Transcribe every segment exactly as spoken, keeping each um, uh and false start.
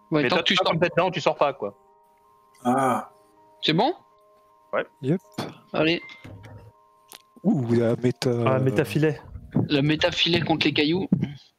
Ouais, Mais tant toi, que tu tu sors. sors dedans, tu sors pas quoi. Ah. C'est bon? Yep. Allez, Ouh, la méta. Ah, métafilet. le métafilet contre les cailloux.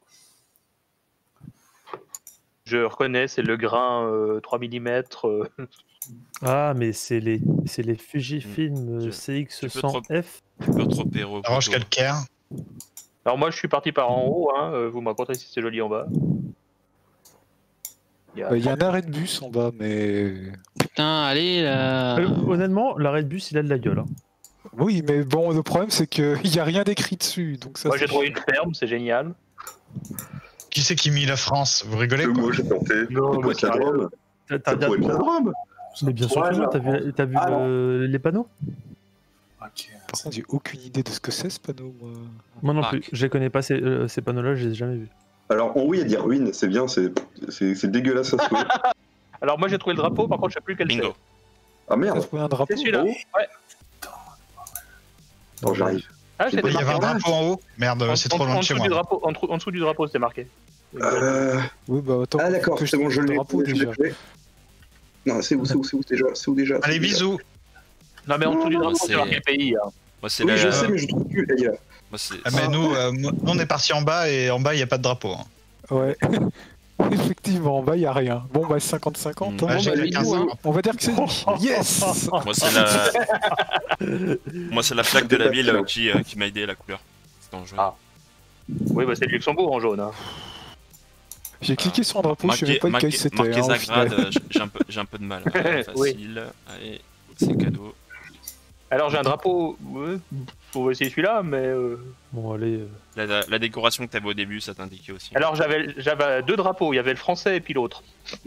Je reconnais, c'est le grain euh, trois millimètres. Euh... Ah, mais c'est les, c'est les Fujifilm Je- euh, C X tu peux cent F. Tu peux te repérer au La roche poteau. calcaire. Alors moi, je suis parti par en haut. Hein. euh, Vous me racontez si c'est joli en bas. Il y a... Il y a un arrêt de bus en bas, mais. Putain, allez là. Euh, honnêtement, l'arrêt de bus, il a de la gueule. Hein. Oui, mais bon, le problème c'est qu'il n'y a rien d'écrit dessus. Donc ça, Moi, c'est j'ai trouvé une chiant. ferme, c'est génial. Qui c'est qui mit la France? Vous rigolez Que quoi? moi j'ai tenté. Non, Pourquoi mais c'est sérieux. Rome T'as- t'as Ça pourrait regardé- être Rome. Mais bien sûr Ouais, que non, là. t'as vu, t'as vu Ah, le- les panneaux? Ok. Par contre, j'ai aucune idée de ce que c'est ce panneau, moi. Moi non Ah, plus, ok. je les connais pas, ces, euh, ces panneaux-là, je les ai jamais vus. Alors en haut il y a des ruines, c'est bien, c'est c'est- c'est dégueulasse à souhait. Alors moi, j'ai trouvé le drapeau. Par contre, je sais plus quel Bingo. c'est. Ah T'as merde, trouvé un drapeau? C'est celui-là. Oh. Ouais. attends j'arrive. Ah, c'est Il y avait un marqué. drapeau en haut? Merde, En- c'est en- trop loin en de chez dessous moi. du drapeau, en, trou- en dessous du drapeau, c'était marqué. Euh... Oui, bah attends. Ah d'accord, que c'est bon, je trouve le l'ai. drapeau je l'ai déjà. trouvé. Non, c'est où, c'est où, c'est où déjà, c'est où déjà Allez, c'est où déjà bisous. Non, mais en dessous du drapeau, c'est- c'est marqué pays. Hein. Moi, c'est Oui, la... je sais, mais je trouve plus. Il est là. Moi, c'est... Ah, mais nous, euh, nous, on est parti en bas et en bas, il n'y a pas de drapeau. hein. Ouais. Effectivement, en bas, il n'y a rien. Bon, bah cinquante cinquante. Mm. hein. Ah, Bon, j'ai bah, la bisous, quinze. hein. On va dire que c'est lui. Yes. Moi, c'est la... Moi, c'est la flaque de la ville euh, qui, euh, qui m'a aidé, la couleur. C'est en jaune. Ah. Oui, bah c'est le Luxembourg en jaune. Hein. J'ai cliqué sur un drapeau, je sais Marqué, même pas lequel marqué, c'était. marqué hein, au Zagrad, final. euh, j'ai un, peu- j'ai un peu de mal. Euh, Oui. Facile. Allez, c'est cadeau. Alors j'ai un drapeau. Ouais, faut essayer celui-là, mais. Euh... Bon, allez. euh, La, la- la décoration que t'avais au début, ça t'indiquait aussi. Alors j'avais j'avais deux drapeaux. Il y avait le français et puis l'autre.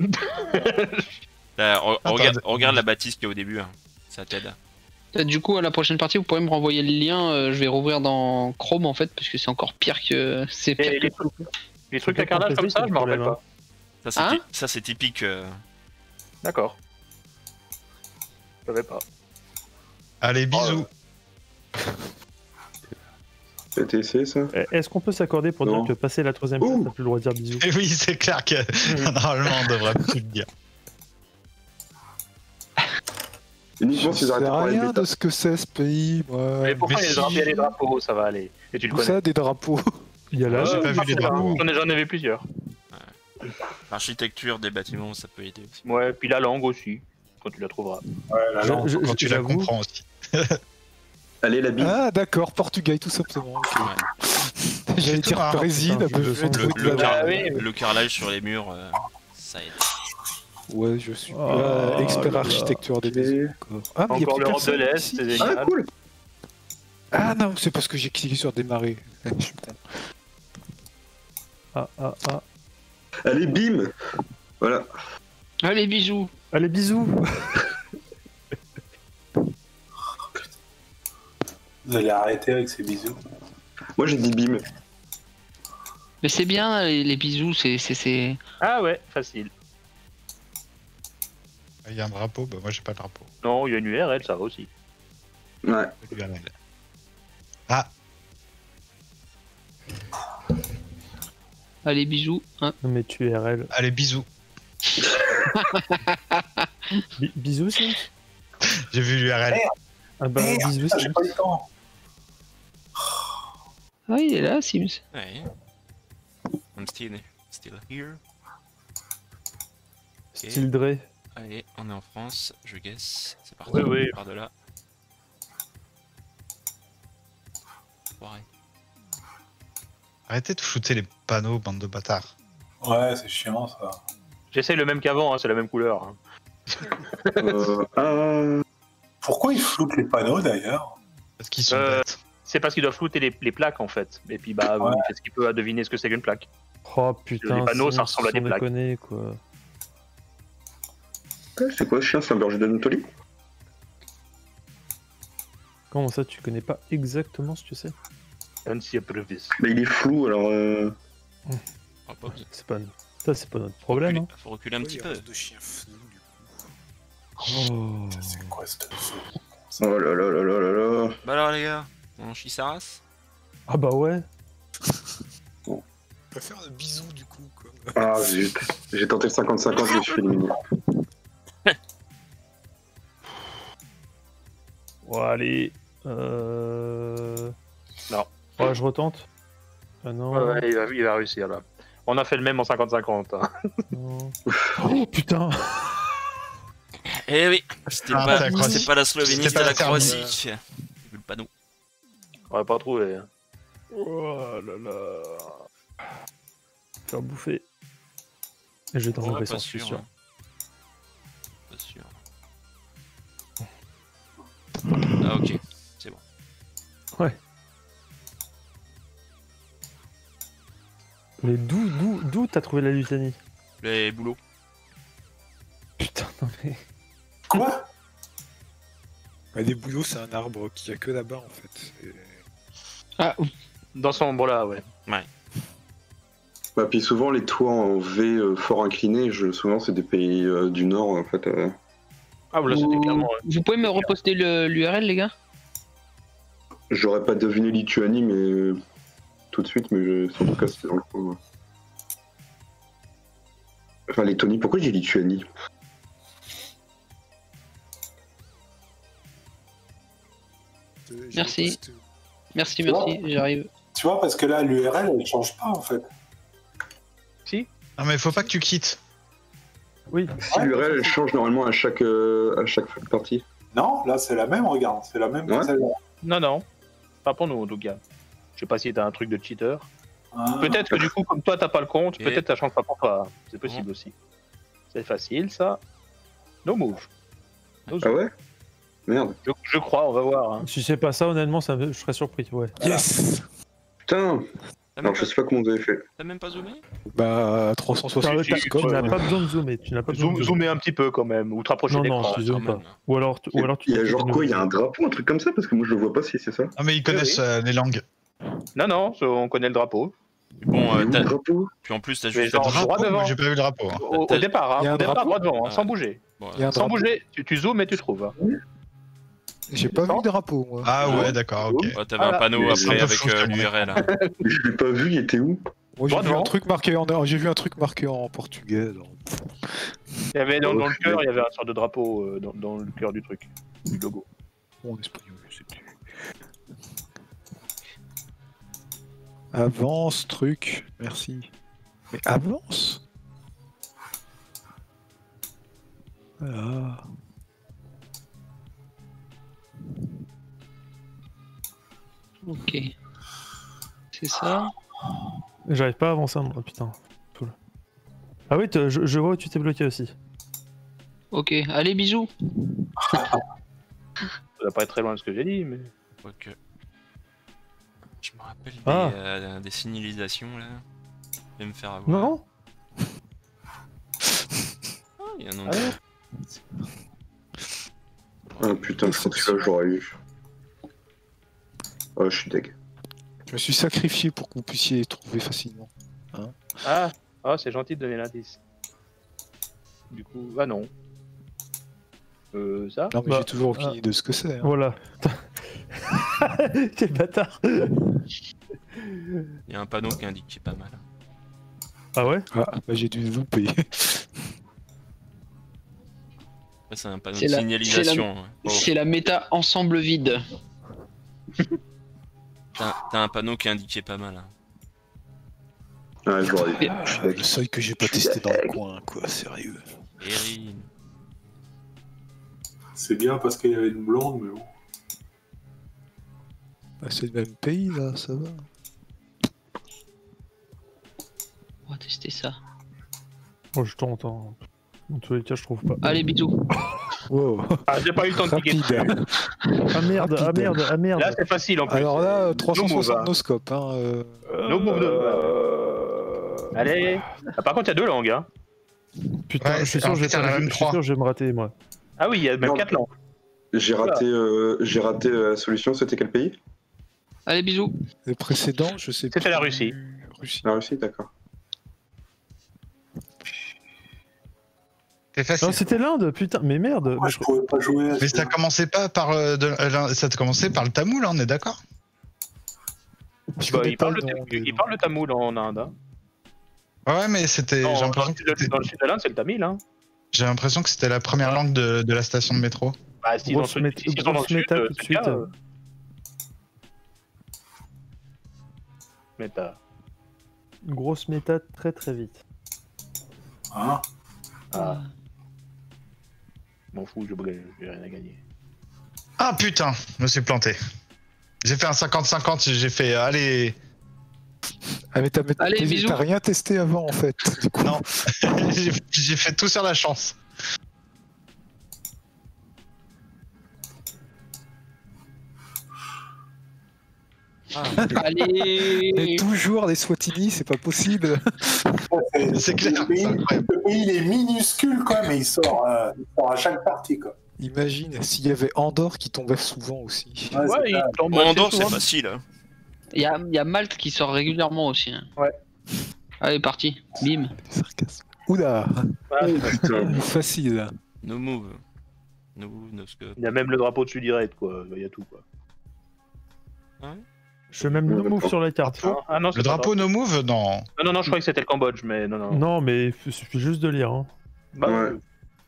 Là, re- Attends, regarde, de- regarde la bâtisse qu'il y a au début, hein. Ça t'aide. Euh, Du coup, à la prochaine partie, vous pourrez me renvoyer le lien. euh, je vais rouvrir dans Chrome en fait, parce que c'est encore pire que. C'est pire Et que... les trucs, les trucs peut à carrelage comme compléter, ça, c'est je le me rappelle problème, pas. Ça, c'est Hein ty- ça, c'est typique. euh, D'accord. Je savais pas. Allez, bisous. Ça a été essayé ça Eh, Est-ce qu'on peut s'accorder pour Non. dire que passer la troisième place, Ouh. t'as plus le droit de dire bisous? Et oui, c'est clair que normalement, on devrait plus le dire. Uniquement Je s'ils sais arrêtent de parler de rien méta. de ce que c'est ce pays, moi. Mais pourquoi mais il y a des si. drapeaux, il y a des drapeaux, ça va aller. Et tu le Où connais. ça, des drapeaux? Il y a là, j'ai Ouais, pas vu moi, les c'est drapeaux. J'en ai, j'en ai vu plusieurs. L'architecture des bâtiments, ça peut aider aussi. Ouais, puis la langue aussi, quand tu la trouveras. Ouais, la Je- langue, je- quand tu la j'avoue. comprends aussi. Allez la bise. Ah, d'accord, Portugal, tout simplement. ok. Ouais. J'allais C'est tout dire marrant, Brésil, putain, un peu je je vais sens trouver Le, de le, la- car- Ah oui. le carrelage sur les murs, euh, ça aide. Ouais, je suis Oh pas expert là là. architecture des Ok. maisons. encore. Ah, mais il y a Encore plus l'Europe de personne l'Est, ici. c'est Ah génial. cool. Ah non, c'est parce que j'ai cliqué sur démarrer. Je suis con. Ah, ah, ah. Allez bim. Voilà. Allez, bisous. Allez, bisous. Vous allez arrêter avec ces bisous. Moi j'ai dit bim. Mais c'est bien les, les bisous, c'est c'est c'est. Ah ouais, facile. Il y a un drapeau, bah moi j'ai pas de drapeau. Non, il y a une U R L, ça va aussi. Ouais. U R L. Ah, Allez, bisous. Hein. Non, mais tu es R L. allez, bisous. Bi- bisous, Sims? J'ai vu l'U R L. Ah bah, Merde, bisous, putain, j'ai Sims. pas eu le temps. Ah, il est là, Sims. Ouais. I'm still, still here. Ok. Style Dre. Allez, on est en France, je guess. C'est parti, Oui, oui. par de là. Pareil. Arrêtez de shooter les panneaux, bande de bâtards. Ouais, c'est chiant ça. J'essaye le même qu'avant, hein, c'est la même couleur. hein. Euh, un... Pourquoi ils floutent les panneaux d'ailleurs? Parce qu'ils sont Euh, bêtes. C'est parce qu'ils doivent flouter les, les plaques en fait. Et puis bah, Ouais. il fait ce qu'il peut à deviner ce que c'est qu'une plaque. Oh putain, Les panneaux, ça Sims, ressemble à des sans plaques. déconner, quoi. Ah, c'est quoi ce chien? C'est un berger d'Anatolie? Comment ça, tu connais pas exactement ce que c'est? Ancia Brevis. Bah il est flou alors. Euh... Oh, pas besoin. C'est pas... Ça, c'est pas notre problème, hein. Faut reculer un petit peu. de chien flou du coup. Oh. Ça, c'est quoi cette Oh là là là là là là. Bah alors les gars, on chie sa race. Ah bah ouais. Je peux faire un bisou du coup. Quoi. Ah zut, j'ai tenté le cinquante cinquante, je me suis fait éliminer. Bon, allez. Euh... Non. Ouais, je retente. Ah non. Ouais, ouais, il, va, il va réussir là. On a fait le même en cinquante cinquante. Hein. non. Oh putain. Eh oui, c'était Ah, pas, c'est la Croatie. c'était pas la Slovénie, C'était c'était pas la la Serbie. Croatie. J'ai vu le panneau. On va pas trouvé. Hein. Oh là là. Faire bouffer. Et je vais dans Ouais, le pas vaisseau, je suis sûr. sûr. hein. Pas sûr. Ah ok, c'est bon. Ouais. Mais d'où, d'où, d'où t'as trouvé la Lituanie? Les boulots. Putain, non mais. Quoi? Bah, les bouleaux, c'est un arbre qui a que là-bas en fait. Et- Ah, Dans ce ombre-là, ouais. Bah, puis souvent, les toits en V euh, fort inclinés, je, souvent, c'est des pays euh, du Nord, en fait. euh. Ah, là, c'était vous... clairement. Ouais. vous pouvez me reposter l'U R L, les gars? J'aurais pas deviné Lituanie, mais euh, tout de suite, mais je... en tout cas, c'était dans le coin. ouais. Enfin, Lettonie, pourquoi j'ai Lituanie? Euh, j'ai Merci. reposté. Merci, merci, j'arrive. Tu vois, parce que là, l'U R L, elle change pas en fait. Non, mais faut pas que tu quittes. Oui. Si l'U R L elle change normalement à chaque, euh, à chaque partie. Non, là, c'est la même, regarde. C'est la même que Ouais. celle-là. Non, non. Pas pour nous, en tout cas. Je sais pas si t'as un truc de cheater. Ah. Peut-être que du coup, comme toi, t'as pas le compte, Et- peut-être ça change pas pour toi. C'est possible aussi. C'est facile, ça. No move. No Ah zoom. ouais? Merde. je, je crois, on va voir. Hein. Si c'est pas ça, honnêtement, ça me- je serais surpris. Ouais. Yes. Putain. T'as même, Alors, je pas- sais pas comment vous avez fait. t'as même pas zoomé? Bah, trois cent soixante. T'as- tu- tu tu- n'as ouais. pas besoin de zoomer. Tu n'as pas besoin Zoom, de zoomer. zoomer un petit peu quand même, ou te rapprocher Non, de non, l'écran. je quand zoome pas. même. Ou alors, tu- ou alors tu. Il y a tu- genre tu- quoi? Il y a un drapeau, un truc comme ça? Parce que moi, je le vois pas si c'est ça. Non, mais ils connaissent oui. euh, les langues. Non, non, ça, on connaît le drapeau. Bon, euh, Il est où, t'as- le drapeau? puis en plus, t'as Mais juste. genre, fait- droit Drapeau, devant. moi, j'ai pas vu le drapeau. hein. Au, au T'as- départ, hein, Il y a un au départ, drapeau. droit devant, hein, Ah. sans bouger. Bon, Il y a un Sans drapeau. bouger, tu, tu zoomes et tu trouves. Hein. J'ai pas vu de drapeau, moi. Ah ouais, d'accord, ok. ouais, t'avais Voilà. un panneau Mais c'est après un peu avec flou, euh, c'est bon. l'U R L. Je l'ai pas vu, il était où? Moi, j'ai Droit vu un devant. truc marqué en, j'ai vu un truc marqué en portugais. alors. Il y avait dans, dans le Ok. cœur, il y avait un sorte de drapeau euh, dans, dans le cœur du truc, du logo. Bon, en espagnol, je sais plus. Avance, truc, merci. Mais avance. Voilà. Ok. C'est ça. J'arrive pas à avancer, moi, putain. Cool. Ah oui, t'as- je, je vois où tu t'es bloqué aussi. Ok, allez, bisous. Ça va pas être très loin de ce que j'ai dit, mais. Quoique. Je me rappelle des, Ah. euh, des signalisations là. Je vais me faire avoir. Non. Ah, il y a un Ah endroit. Ah putain, je crois que celui-là, j'aurais eu. Oh, je suis deg. Je me suis sacrifié pour que vous puissiez les trouver facilement. Ah, ah c'est gentil de donner l'indice. Du coup, ah non. Euh, ça Non, mais Bah, j'ai toujours aucune ah. idée de ce que c'est. hein. Voilà. Quel bâtard. Il y a un panneau qui indique qui est pas mal. Ah ouais. Ah, bah j'ai dû louper. Là, c'est un panneau C'est de la- signalisation. ouais. Oh, C'est la méta ensemble vide. t'as, t'as un panneau qui est indiqué pas mal. hein. Ouais, je l'aurais eu. Ah, Je suis deg. le seuil que j'ai pas testé dans le coin, quoi, sérieux. Erin. C'est bien parce qu'il y avait une blonde, mais bon. Ah, c'est le même pays, là, ça va. On va tester ça. Oh, je tente. Hein. Dans tous les cas, je trouve pas. Allez, bisous. Wow. Ah, j'ai pas eu le temps de cliquer dessus. Rapide. Ah merde, ah Rapide. merde, ah merde. Là, c'est facile en plus. Alors là, trois cent No move, soixante hein. no scope, hein. euh, No move de- Allez. Ah, par contre, il y a deux langues. Hein. Putain, Ouais, je suis c'est- sûr, en je vais fait, il y en a pas- même je suis trois. sûr, je vais me rater, moi. Ah oui, il y a même Non. quatre langues. J'ai raté, euh, j'ai raté euh, la solution, c'était quel pays? Allez, bisous. Le précédent, je sais C'était plus. la Russie. Russie. La Russie, d'accord. C'est facile. Non, c'était l'Inde, putain, mais merde. Moi, je pouvais pas jouer à Mais ce- ça commençait pas par euh, de- euh, ça a commencé par le tamoul, hein, on est d'accord? Je Bah, connais il, pas parle le le, nom il des- parle le tamoul en Inde. Hein. Ouais, mais c'était. Non, J'ai dans, l'impression le que sud de- c'était- dans le sud de l'Inde, c'est le tamil. Hein. j'ai l'impression que c'était la première langue de, de la station de métro. Bah, s'ils Grosse sont, mét- s'ils sont dans le grosse sud, méta euh, tout de c'est suite. le cas, euh. Méta. Une grosse méta très très vite. Hein Ah. M'en fous, je j'ai rien à gagner. Ah putain, je me suis planté. J'ai fait un cinquante cinquante, j'ai fait. Allez. Ah, mais t'as mais Allez, t'as- bisous. t'as rien testé avant en fait. Du coup. Non. j'ai j'ai fait tout sur la chance. Mais Allez. toujours les Swatini, c'est pas possible. C'est clair, Le pays, c'est incroyable. le pays, il est minuscule, quoi, mais il sort, euh, il sort à chaque partie, quoi. Imagine s'il y avait Andorre qui tombait souvent aussi. Ouais, Ouais, c'est il ça. tombe Bon, assez Andorre, c'est souvent. facile. Hein. Il y a, il y a Malte qui sort régulièrement aussi. hein. Ouais. Allez, parti. Bim. Du sarcasme. Oula, Ah, Putain. facile. No move. No move, no scope. il y a même le drapeau dessus direct, quoi. Il y a tout, quoi. Je fais même no move sur la carte. Ah, ah, non, c'est Le pas drapeau no move, non. grave. Non, non, non, je croyais que c'était le Cambodge, mais non, non. Non, mais il suffit juste de lire. Hein. Bah, Ouais. euh,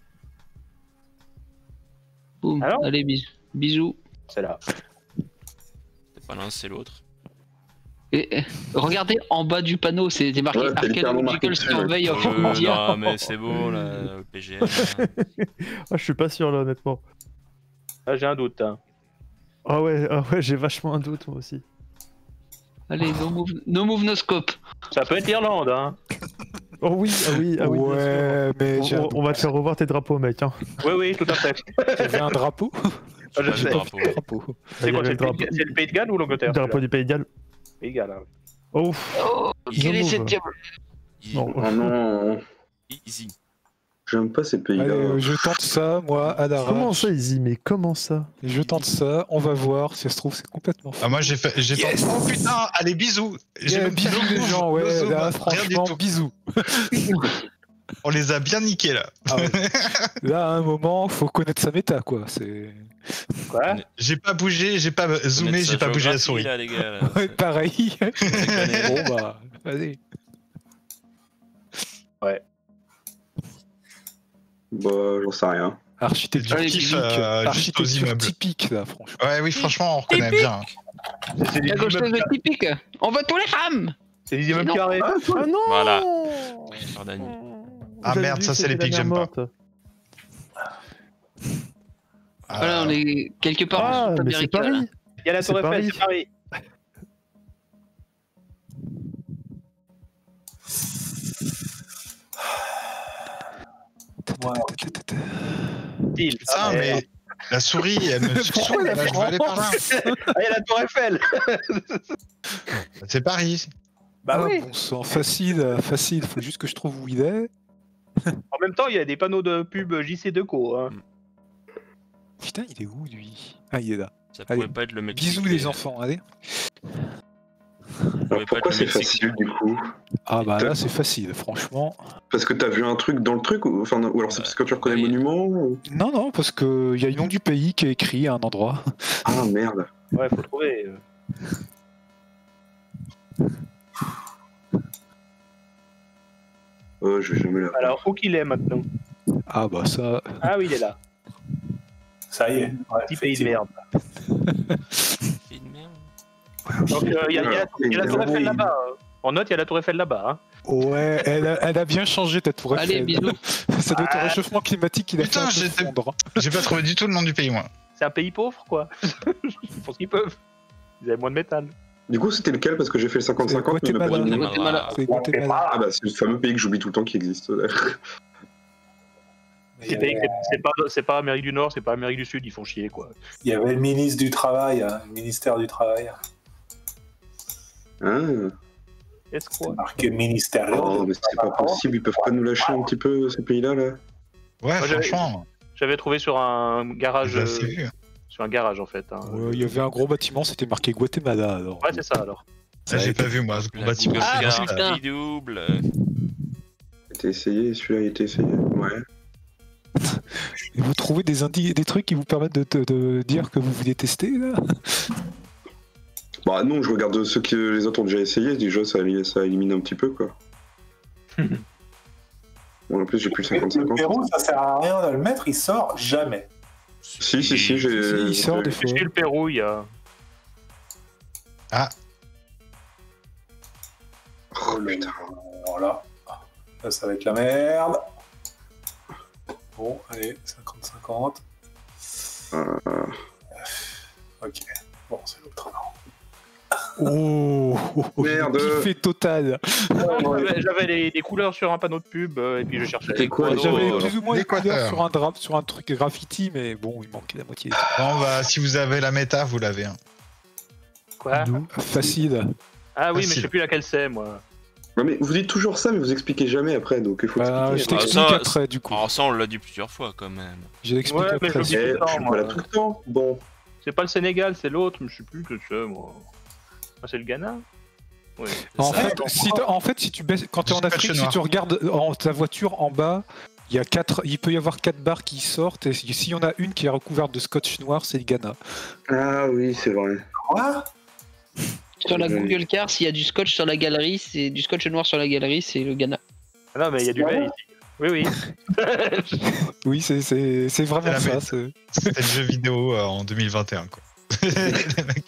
Boum. Alors Allez, bisous. Bisous. c'est là. C'est pas l'un, c'est l'autre. Et, et, regardez en bas du panneau, c'est marqué Ouais, c'est littéralement marqué Archaeological dessus, Survey of Euh, India. non, mais c'est bon, là, le P G M. là. Ah, je suis pas sûr là, honnêtement. Ah, j'ai un doute. Hein. Ah ouais, ah ouais, j'ai vachement un doute moi aussi. Allez, no move, no move, no scope. Ça peut être l'Irlande, hein. Oh oui, ah oui, ah oui. bien sûr. ouais, mais j'ai On, un on- on va te faire revoir tes drapeaux, mec. Hein. Oui, oui, tout à fait. J'avais un drapeau. Ah, je Pas sais. le drapeau. drapeau. C'est Il y quoi, avait c'est le le, drapeau, Pays- c'est le Pays de Galles ou l'Angleterre le drapeau du Pays de Galles. Pays de Galles, hein. Oh, Oh, quel No est move. cette diable? Easy. non. Oh non, Easy. j'aime pas ces Allez, pays-là. euh, je tente ça, moi, à la Comment rage. ça, Izzy? Mais comment ça? Je tente ça, on va voir. Si ça se trouve, c'est complètement fou. Ah, moi j'ai fait. j'ai Yes. tenté- Oh putain, allez, bisous. J'ai Yeah, même fait bisous no les move, gens, no ouais, zoom, là, rien du franchement, tout. bisous. On les a bien niqués là. Ah ouais. Là, à un moment, faut connaître sa méta, quoi. C'est Quoi J'ai pas bougé, j'ai pas zoomé, Connaître j'ai sa pas bougé la géographie, souris. Là, les gars, là. ouais, pareil. déconner. Bon bah, vas-y. Bah, j'en sais rien. Architecture Allez, typique, bisous. Euh, juste aux architecture immeubles. typique, là, franchement. Ouais, oui, franchement, on reconnaît bien. C'est des La gauche immeubles, est typique. On vote pour les femmes. c'est des immeubles Non. carrés. Ah non! Voilà. Jordanie. Ah, J'avais merde, dit ça, que c'est les c'était pics, la j'aime mer pas. morte. Voilà, on est quelque part Ah, en mais c'est Sud-Amérique. Paris! Il y a la C'est Tour Eiffel, Paris. c'est Paris. Style. Putain, mais la souris, elle me saoule, là, je veux aller par là. Ah, il y a la Tour Eiffel. C'est Paris. Bah Ah, oui. bon sang, facile, euh, facile. Faut juste que je trouve où il est. En même temps, il y a des panneaux de pub J C deux Co. Hein. Putain, il est où, lui? Ah, il est là. Ça Allez, pouvait pas être le mec. Bisous, les enfants, allez. Alors, pourquoi c'est facile du coup? Ah bah là, c'est facile, franchement. Parce que t'as vu un truc dans le truc ou, enfin, ou alors c'est parce que tu reconnais le oui. monument ou... Non, non, parce que il y a le nom du pays qui est écrit à un endroit. Ah merde. Ouais, faut trouver. euh. Euh, je vais jamais la voir. Alors, où qu'il est maintenant? Ah bah ça... Ah oui, il est là. Ça y est. Ouais, Petit pays de merde. Donc, euh, il y a, il y a la- il y a la Tour Eiffel là-bas. hein. En note, il y a la Tour Eiffel là-bas. Hein. Ouais, elle a, elle a bien changé ta tour Eiffel. Allez, bisous. Ça doit être le réchauffement climatique qui l'a fait Putain, un peu j'étais- fondre. J'ai pas trouvé du tout le nom du pays, moi. C'est un pays pauvre, quoi. Ils font ce qu'ils peuvent. Ils avaient moins de métal. Du coup, c'était lequel? Parce que j'ai fait le cinquante cinquante. mais Guatemala. pas du- Guatemala. C'est Guatemala. Ah bah c'est le fameux pays que j'oublie tout le temps qui existe. C'est pays que c'est- c'est pas, c'est pas Amérique du Nord, c'est pas Amérique du Sud, ils font chier, quoi. Il y avait le ministre du Travail, hein, le ministère du Travail. Ah. Est-ce quoi? Marqué ministère. Oh, mais c'est pas possible, ils peuvent pas nous lâcher un petit peu ces pays-là là. Ouais, Moi, j'avais- franchement, J'avais trouvé sur un garage. j'ai assez euh, vu. sur un garage, en fait. hein. Ouais, il y avait un gros bâtiment, c'était marqué Guatemala alors. Ouais, c'est ça, alors. Ça, j'ai pas vu, moi, ce La bâtiment. Google Ah, Card, putain. il double. Il a été essayé, celui-là il a été essayé. Ouais. Et vous trouvez des, indi- des trucs qui vous permettent de, de- de dire que vous voulez tester là? Bah non, je regarde ceux que les autres ont déjà essayé, déjà ça, ça élimine un petit peu quoi. Bon, en plus, j'ai plus Le cinquante cinquante. Pérou, ça sert à rien de le mettre, il sort jamais. Si, si, si, j'ai. Si, il sort des Chez fois. le Pérou, il y a. Oh putain. Voilà. Là, ça va être la merde. Bon, allez, cinquante cinquante. Euh, Ok. Bon, c'est l'autre. Oh, Merde. kiffé total. Non, j'avais- J'avais les, des couleurs sur un panneau de pub euh, et puis je cherchais. C'était quoi, les les- J'avais Oh, plus ou moins les couleurs l'Équateur. sur un drap, sur un truc graffiti, mais bon, il manquait la moitié. Bon, bah, si vous avez la méta, vous l'avez. Hein. Quoi D'où Facile. Ah oui, mais je Facile. sais plus laquelle c'est, moi. Non, mais vous dites toujours ça, mais vous expliquez jamais après, donc il faut Bah, je expliquer. t'explique Ah, ça, après, du coup. Alors ça, on l'a dit plusieurs fois quand même. Je l'explique Ouais, mais après. je Eh, dis- je tout le temps, suis moi. pas là tout le temps. Bon. C'est pas le Sénégal, c'est l'autre, mais je sais plus que c'est, moi. Ah, c'est le Ghana. Oui. En ça. fait, si t'as- en fait, si tu baisses, quand t'es en Scotch Afrique, si noir. tu regardes en, ta voiture en bas, il y a quatre, il peut y avoir quatre barres qui sortent, et s'il y en a une qui est recouverte de scotch noir, c'est le Ghana. Ah oui, c'est vrai. Quoi? Sur la Oui. Google Car, s'il y a du scotch sur la galerie, c'est du scotch noir sur la galerie, c'est le Ghana. Ah non, mais il y a du lait ici. Oui, oui. Oui, c'est c'est- c'est vraiment C'est la ça. méta. c'est- C'était le jeu vidéo euh, en deux mille vingt et un, quoi. Les mecs-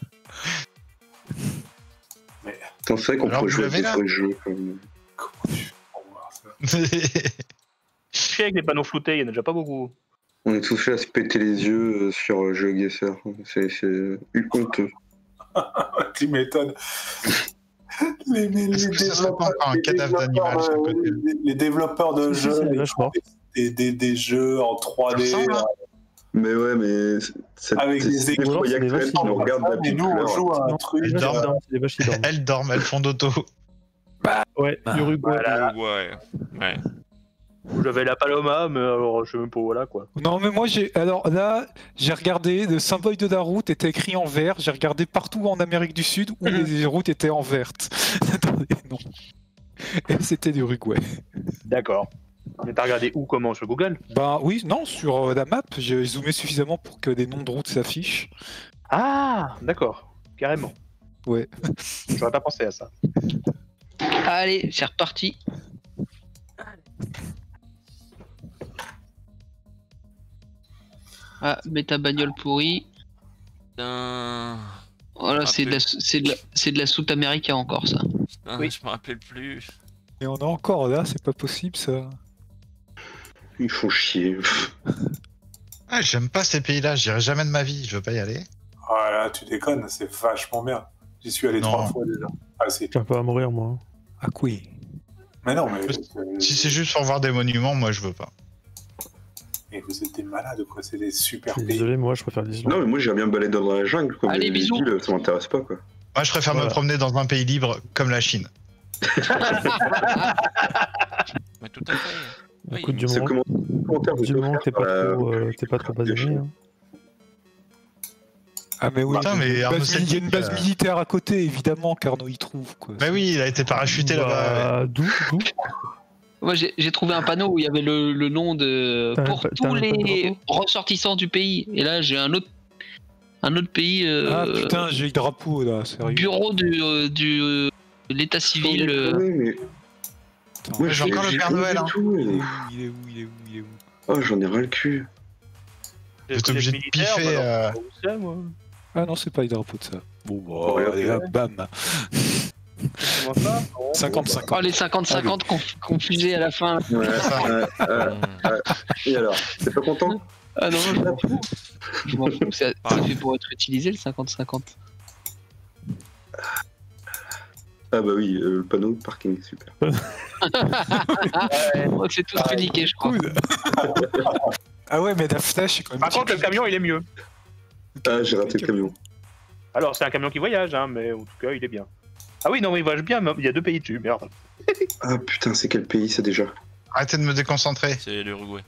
Putain, c'est vrai qu'on Alors, pourrait vous jouer l'avez là sur les jeux. Quand même. Comment tu fais pour voir ça? Je suis avec les panneaux floutés, il y en a déjà pas beaucoup. On est tous fait à se péter les yeux euh, sur euh, GeoGuessr. C'est c'est honteux. Tu m'étonnes. Les, les, les Est-ce que ça serait pas développeurs, encore un les cadavre d'animal sur le développeurs, côté euh, les- les développeurs de Si, jeux, si, ils vachement. font des, des, des jeux en trois D Ça ressemble, hein. Mais ouais, mais c'est- c'est Avec c'est- des c'est écrans, les foyers c'est des actuels qui vaches nous qui regardent et depuis nous tout à on l'heure. joue à un Non, truc. Les Elles vaches qui dorment. dorment, c'est des vaches qui dorment. Elles dorment, elles font d'auto. Ouais, Bah, Uruguay. Voilà. Ouais. Ouais. J'avais la Paloma, mais alors je sais même pas, voilà quoi. Non, mais moi, j'ai. Alors là, j'ai regardé, le symbole de la route était écrit en vert. J'ai regardé partout en Amérique du Sud où les routes étaient en verte. Attendez, non. Et c'était l'Uruguay. D'accord. Mais t'as regardé où, comment, sur Google? Ben oui, non, sur euh, la map, j'ai zoomé suffisamment pour que des noms de routes s'affichent. Ah, d'accord. Carrément. Ouais. J'aurais pas pensé à ça. Allez, c'est reparti. Ah, mets ta bagnole pourrie. Putain. Voilà, Ah, c'est de, la, c'est de, la, c'est de la soute américaine encore, ça. Putain, Oui. je me rappelle plus. Et on est encore là, c'est pas possible ça. Ils font chier. Ah, j'aime pas ces pays-là, j'irai jamais de ma vie, je veux pas y aller. Ah là, tu déconnes, c'est vachement bien. J'y suis allé Non. trois fois déjà. Ah, c'est... J'ai un peu à mourir, moi. Ah oui. Mais non, mais, Si c'est juste pour voir des monuments, moi je veux pas. mais vous êtes des malades quoi, c'est des super Je suis pays. désolé, moi, je préfère l'Islande. Non, mais moi j'aime bien me balader dans la jungle. Quoi, Allez, mais les bisous. villes, ça m'intéresse pas quoi. Moi je préfère Voilà. me promener dans un pays libre comme la Chine. Mais tout à fait. Oui. Écoute, du C'est moment, comment commentaire du moment que t'es pas trop, euh, t'es pas trop basané. Hein. Ah mais oui, Putain, il y a mais une Arnaud base- il y a une Celtic, base euh, militaire à côté, évidemment, qu'Arnaud y trouve. Quoi. Mais oui, il a été parachuté là-bas. Bah, d'où, d'où Moi, j'ai j'ai trouvé un panneau où il y avait le, le nom de. T'as Pour un- t'as tous un les panneau ressortissants du pays. Et là, j'ai un autre. Un autre pays. euh, Ah putain, j'ai le drapeau là, sérieux. Bureau du. euh, du euh, de l'état civil. euh, Oui, mais Attends, moi j'ai j'ai encore le j'ai Père rien Noël, du hein. tout, il est et- où, il est où, il est où, il est où Oh, j'en ai ras le cul. Vous êtes obligé de piffer, euh, Ça, moi. Ah non, c'est pas le drapeau de ça. Bon, bah, Oh, regarde, allez, hop, bam. Comment ça Non, cinquante bon, cinquante. Oh, les cinquante cinquante conf- confusés à la fin. Ouais, ouais, ouais. Mmh. Et alors, t'es pas content? Ah non, je m'en fous. Je m'en fous, ça, ça fait pour être utilisé le cinquante cinquante. Ah bah oui, euh, le panneau de parking, super. Oh, c'est tout uniqué, je crois. Cool. Ah ouais, mais la flèche, c'est quand même. Par contre, le camion, il est mieux. Ah, j'ai raté le camion. Alors, c'est un camion qui voyage, hein, mais en tout cas, il est bien. Ah oui, non, mais il voyage bien, mais il y a deux pays dessus, merde. Ah putain, c'est quel pays ça déjà? Arrêtez de me déconcentrer. C'est l'Uruguay.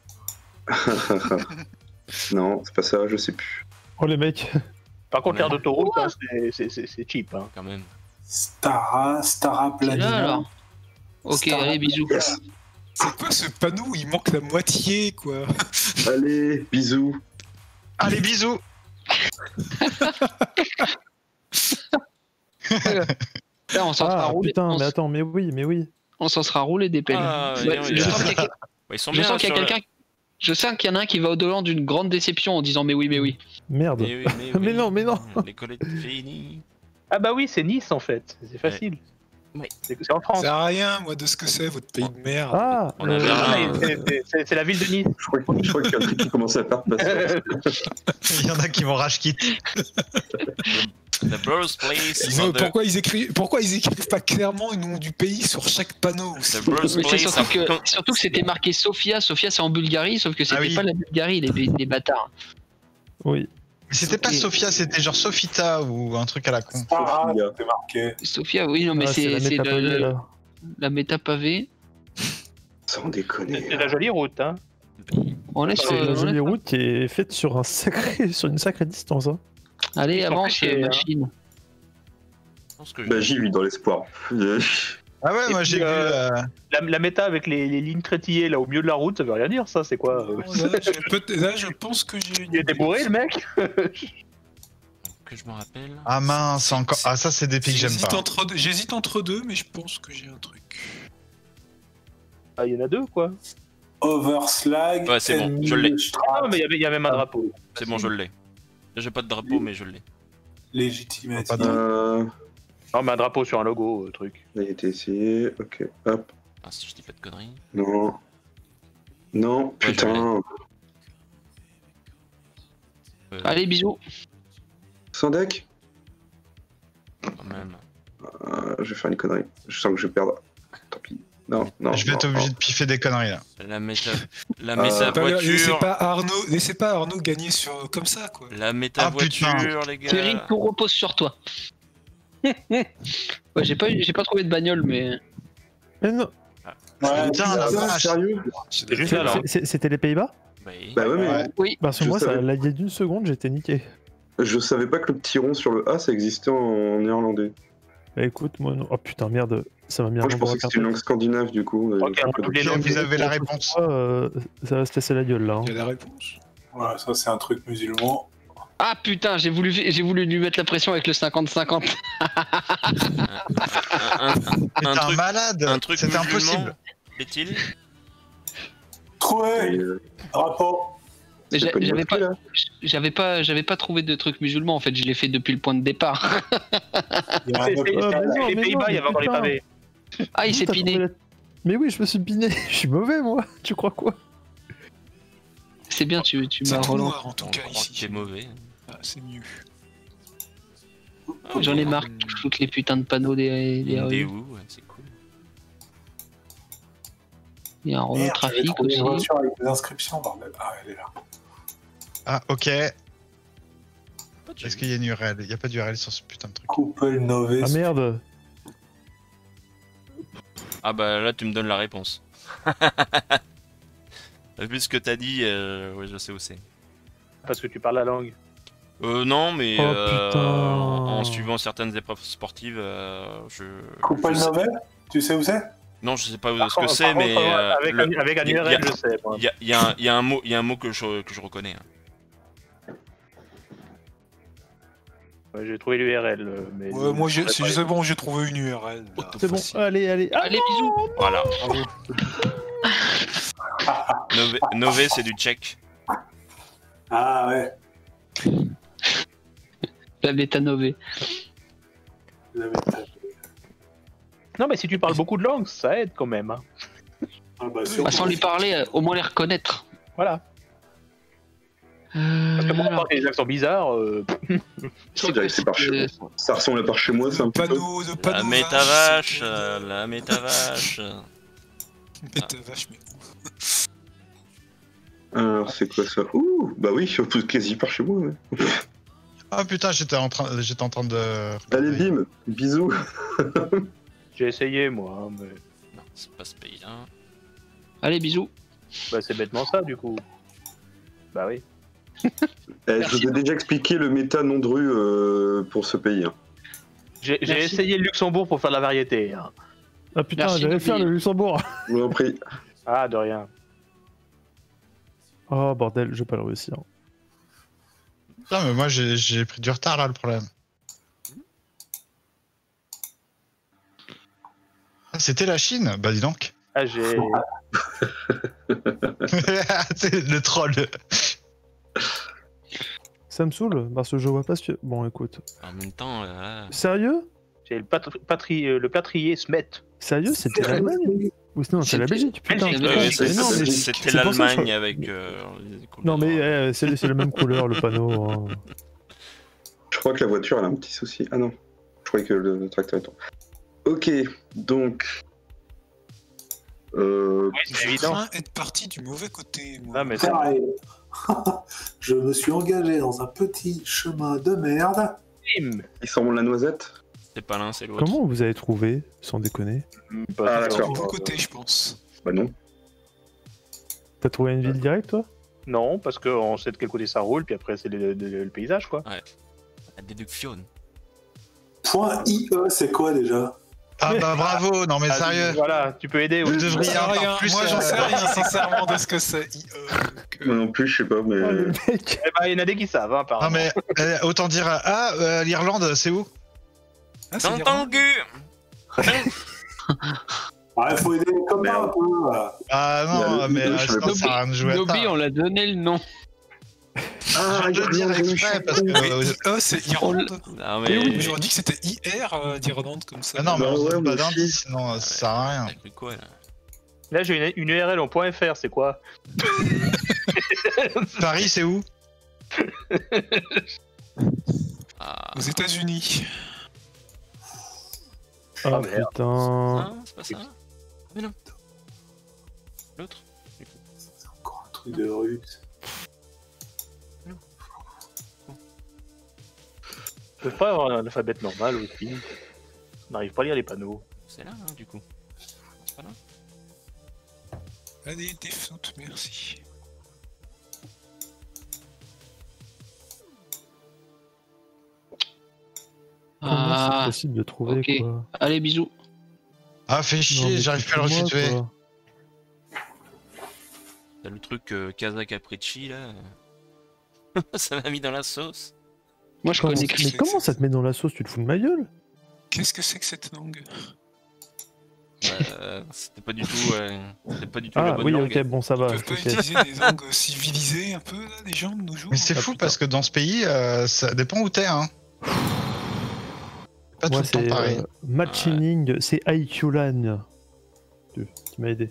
Non, c'est pas ça, je sais plus. Oh, les mecs. Par contre, Ouais. l'air d'autoroute, hein, c'est- c'est c'est- c'est cheap. Hein. Quand même. Stara, Stara C'est là Planina. alors. Ok, Star- allez, bisous. Yes. C'est quoi ce panneau où il manque la moitié, quoi? Allez, bisous. Allez, bisous. Là, on s'en fera Ah, rouler. putain, On mais s- attends, mais oui, mais oui. on s'en sera roulé des pelles. Ah, Ouais, non, je il a- sens qu'il y a- Ouais, ils sont je bien sens qu'il y a sur le- quelqu'un. Je sens qu'il y en a un qui va au-delà d'une grande déception en disant mais oui, mais oui. Merde. Mais, oui, mais, Mais oui. non, mais non. L'école est finie. Ah bah oui, c'est Nice en fait, c'est facile. Ouais. C'est c'est en France. Ça sert à rien, moi, de ce que c'est, votre pays de merde. Ah On euh, avait Ah, un- mais c'est- c'est- C'est c'est la ville de Nice. Je crois, que- je crois qu'il y a un truc qui commence à faire passer. Il y en a qui vont rage kit. The birthplace Ils ont- of the... pourquoi, ils écrivent, pourquoi ils écrivent pas clairement le nom du pays sur chaque panneau? The Mais c'est birthplace surtout of... que, surtout que c'était marqué Sofia. Sofia, c'est en Bulgarie, sauf que c'était Ah oui. pas la Bulgarie, les, les bâtards. Oui. Mais c'était pas Sofia, c'était genre Sofita ou un truc à la con. Ah, Sophia. c'était marqué. Sofia, oui, non, mais Ah, c'est la c'est méta le- pavée, là. la méta pavée. Sans déconner. C'est la jolie route, hein. On est sur. C'est une on est jolie sur- route qui est faite sur, un sacré... sur une sacrée distance. Hein. Allez, Ils sont avance, fichés, euh, hein. machine. Je pense que je- Bah, j'y vis dans l'espoir. Ah ouais, Et moi puis, j'ai vu. euh, euh, La, la méta avec les, les lignes crétillées là au milieu de la route, ça veut rien dire ça, c'est quoi euh, Là, je, peut- là, je pense que j'ai une Il était bourré le mec. que je me rappelle. Ah mince, encore. Ah, ça, c'est des pays que j'aime J'hésite pas. entre, deux- j'hésite entre deux, mais je pense que j'ai un truc. Ah, il y en a deux quoi. Overslag. Ouais, c'est bon, Enemy je l'ai. Strat, Ah, mais il y avait, il y a même un drapeau. C'est bon, je l'ai. J'ai pas de drapeau, mais je l'ai. Legitimate. Pas de- Euh, Non, mais un drapeau sur un logo, euh, truc. il a été essayé. Ok. Hop. Ah, si je dis pas de conneries. Non. Non, Ouais, je putain. Euh, Allez, bisous. Sans deck quand même. Euh, Je vais faire une connerie. Je sens que je vais perdre. Tant pis. Non, non. Je vais être non, obligé non. de piffer des conneries là. La méta... La Euh, méta Pas- laissez voiture... pas Arnaud, laissez pas Arnaud gagner sur comme ça, quoi. La méta Ah, putain. voiture, les gars. Thierry, tout repose sur toi. ouais, j'ai pas, j'ai pas trouvé de bagnole, mais. Mais non. Ouais, Putain, la Ah, vache. sérieux C'est juste là, là. C'est- c'est- C'était les Pays-Bas? Oui. Bah ouais, mais Ouais. Oui. Parce que Je moi, ça, savais. là, il y a d'une seconde, j'étais niqué. je savais pas que le petit rond sur le A ça existait en néerlandais. Bah écoute, moi, non. Oh putain, merde, ça m'a mis un Moi je endroit pensais que c'était une langue scandinave du coup. Ok, Euh, on oublie les Donc, langues. vous avez la réponse. Euh, ça va se casser la gueule là. hein. Il y a la réponse. Ouais, ça c'est un truc musulman. Ah putain, j'ai voulu, j'ai voulu lui mettre la pression avec le cinquante cinquante. Un, un- T'es un un truc, malade. un truc C'était musulman, impossible. est-il Trouvé. et, euh, Drapeau. Mais c'est j'a- pas une j'avais mosquée, pas, là j'avais pas, j'avais pas trouvé de truc musulman en fait. Je l'ai fait depuis le point de départ. Il y a un C'est- autre- c'est- Ah, mais non, Les mais Pays-Bas, non, il y avait mais encore les putain. pavés. Ah, il s'est T'as piné. trouvé la- Mais oui, je me suis biné. Je suis mauvais, moi. Tu crois quoi? C'est bien, tu, tu C'est m'as tout relancé. noir en tout On cas croit que t'es ici. mauvais. Ah, c'est mieux. J'en ai marre de toutes les putains de panneaux des, des Des rues. où, ouais, c'est cool. Il y a un relais Merde, j'avais trafic trouvé aussi. une voiture avec des inscriptions, bordel. Ah, elle est là. Ah, ok. Pas de Est-ce qu'il y a une U R L? Il y a pas d'U R L sur ce putain de truc. Couple Nové. Ah merde. Ah bah là, tu me donnes la réponse. Vu ce que t'as dit, euh, ouais, je sais où c'est. Parce que tu parles la langue. Euh, non, mais Oh, euh, putain. en suivant certaines épreuves sportives, euh, je. Couple je sais- Nové. Tu sais où c'est? Non, je sais pas où- Par ce que contre- c'est, par mais. contre, euh, avec, le- un, avec un il y a- U R L, je sais. moi. Il y a, il y a un- il y a un mot, il y a un mot que je, que je reconnais. hein. Ouais, j'ai trouvé l'U R L. euh, Mais Ouais, moi, j'ai- je c'est sais pas. c'est bon, j'ai trouvé une U R L. là, C'est bon, facile. allez, allez. Ah, Allez, bisous. Voilà. Bravo. Nové, Nové, c'est du tchèque. Ah ouais. La bêta Nové. Vous avez tapé. Non, mais si tu parles beaucoup de langues, ça aide quand même. hein. Ah bah, Bah, sans lui parler, euh, au moins les reconnaître. Voilà. Euh, Parce que moi, alors, par les accents bizarres, euh, c'est On dirait que c'est par chez euh, moi. Ça ressemble à par chez moi, c'est un Le peu. panneau, le panneau. La métavache, euh, la métavache. Métavache, mais. Alors, c'est quoi ça? Ouh, bah oui, quasi par chez moi. Ouais. Ah putain, j'étais en train, j'étais en train de. Allez, bim, bisous. j'ai essayé moi. hein, mais... Non, c'est pas ce pays-là. Allez, bisous. Bah, c'est bêtement ça du coup. Bah oui. Eh, je vous ai déjà expliqué le méta nom de rue euh, pour ce pays. Hein. J'ai j'ai Merci. essayé le Luxembourg pour faire de la variété. hein. Ah putain, Merci, j'allais faire Louis. le Luxembourg. Je vous en prie. Ah, de rien. Oh bordel, je vais pas le réussir. Putain, mais moi j'ai j'ai pris du retard là, le problème. Ah, c'était la Chine? Bah dis donc. Ah, j'ai. C'est le troll. Ça me saoule, parce que je vois pas ce que... Bon, écoute. En même temps, euh, Sérieux? J'ai le, patri... patri... euh, le plâtrier Smet. Sérieux, c'était l'Allemagne? Ou sinon, c'est la Belgique, putain. Belgique, ouais, Belgique, c'est- Mais non, mais- c'était c'est pour ça que l'Allemagne je- avec. euh, les couleurs. Non, mais euh, c'est c'est la même couleur, le panneau. hein. Je crois que la voiture, elle a un petit souci. Ah non, je croyais que le, le tracteur est tombé. Ok, donc... Euh... Oui, c'est Je évident. crains être parti du mauvais côté, moi. Non, mais c'est- Pareil. Je me suis engagé dans un petit chemin de merde. Bim. Ils sont la noisette? C'est pas l'un, c'est l'autre. Comment vous avez trouvé, sans déconner? Pas Ah, sûr. d'accord. Du bon côté, je pense. Bah non. T'as trouvé une ville directe, toi? Non, parce qu'on sait de quel côté ça roule, puis après c'est le, le- le paysage, quoi. La déduction. Point I E, c'est quoi déjà? Ah bah bravo, non mais Ah, sérieux. Voilà, tu peux aider. Vous oui. devriez J'en sais encore rien. plus. Moi, j'en euh, sais rien, sincèrement, de ce que c'est. I E, donc, euh, Moi non plus, je sais pas, mais... Oh, le mec! Eh ben, il y en a des qui savent, hein, Non apparemment. mais euh, autant dire ah euh, l'Irlande c'est où? Ah, c'est T'entends, Gu? Ah, il faut aider les copains Merde. un peu. Voilà. Ah Il y a non le- mais le- euh, je sinon, savais ça sert à rien de jouer à Nobby, ça. on l'a donné le nom. Ah, Je viens de le dire exprès parce que euh, I E, c'est Irlande. Non, Eh oui, mais. j'aurais dit que c'était I R euh, d'Irlande comme ça. ah non mais Bah on se ouais, donne moi pas aussi. d'indice sinon ça sert à rien. T'as cru quoi, là? Là, j'ai une, une U R L en .fr, c'est quoi? Paris c'est où? Ah, Aux États-Unis. Ah, merde. putain. ah, c'est pas ça? Mais non. L'autre? C'est encore un truc de russe. On peut pas avoir un alphabet normal aussi. On n'arrive pas à lire les panneaux. C'est là, hein, du coup. C'est pas là? Allez, des foot, merci. Comment c'est Ah, possible de trouver, ok. quoi? allez, bisous. Ah fais Non, chier, mais j'arrive plus à le moi, resituer. quoi. T'as le truc euh, Casa Capricci, là. Ça m'a mis dans la sauce. Moi, je Comment- connais Mais comment ça te met dans la sauce? Tu te fous de ma gueule? Qu'est-ce que c'est que cette langue? Euh, c'était pas du tout. euh, C'était pas du tout la Ah bonne oui, langue. ok, bon, ça Ils va. peuvent pas ok. utiliser des langues civilisées un peu, là, les gens de nos jours? Mais c'est Ah, fou putain. parce que dans ce pays euh, ça dépend où t'es hein. Pas tout Moi, le temps c'est pareil. euh, Matchining, c'est I Q Lan qui m'a aidé.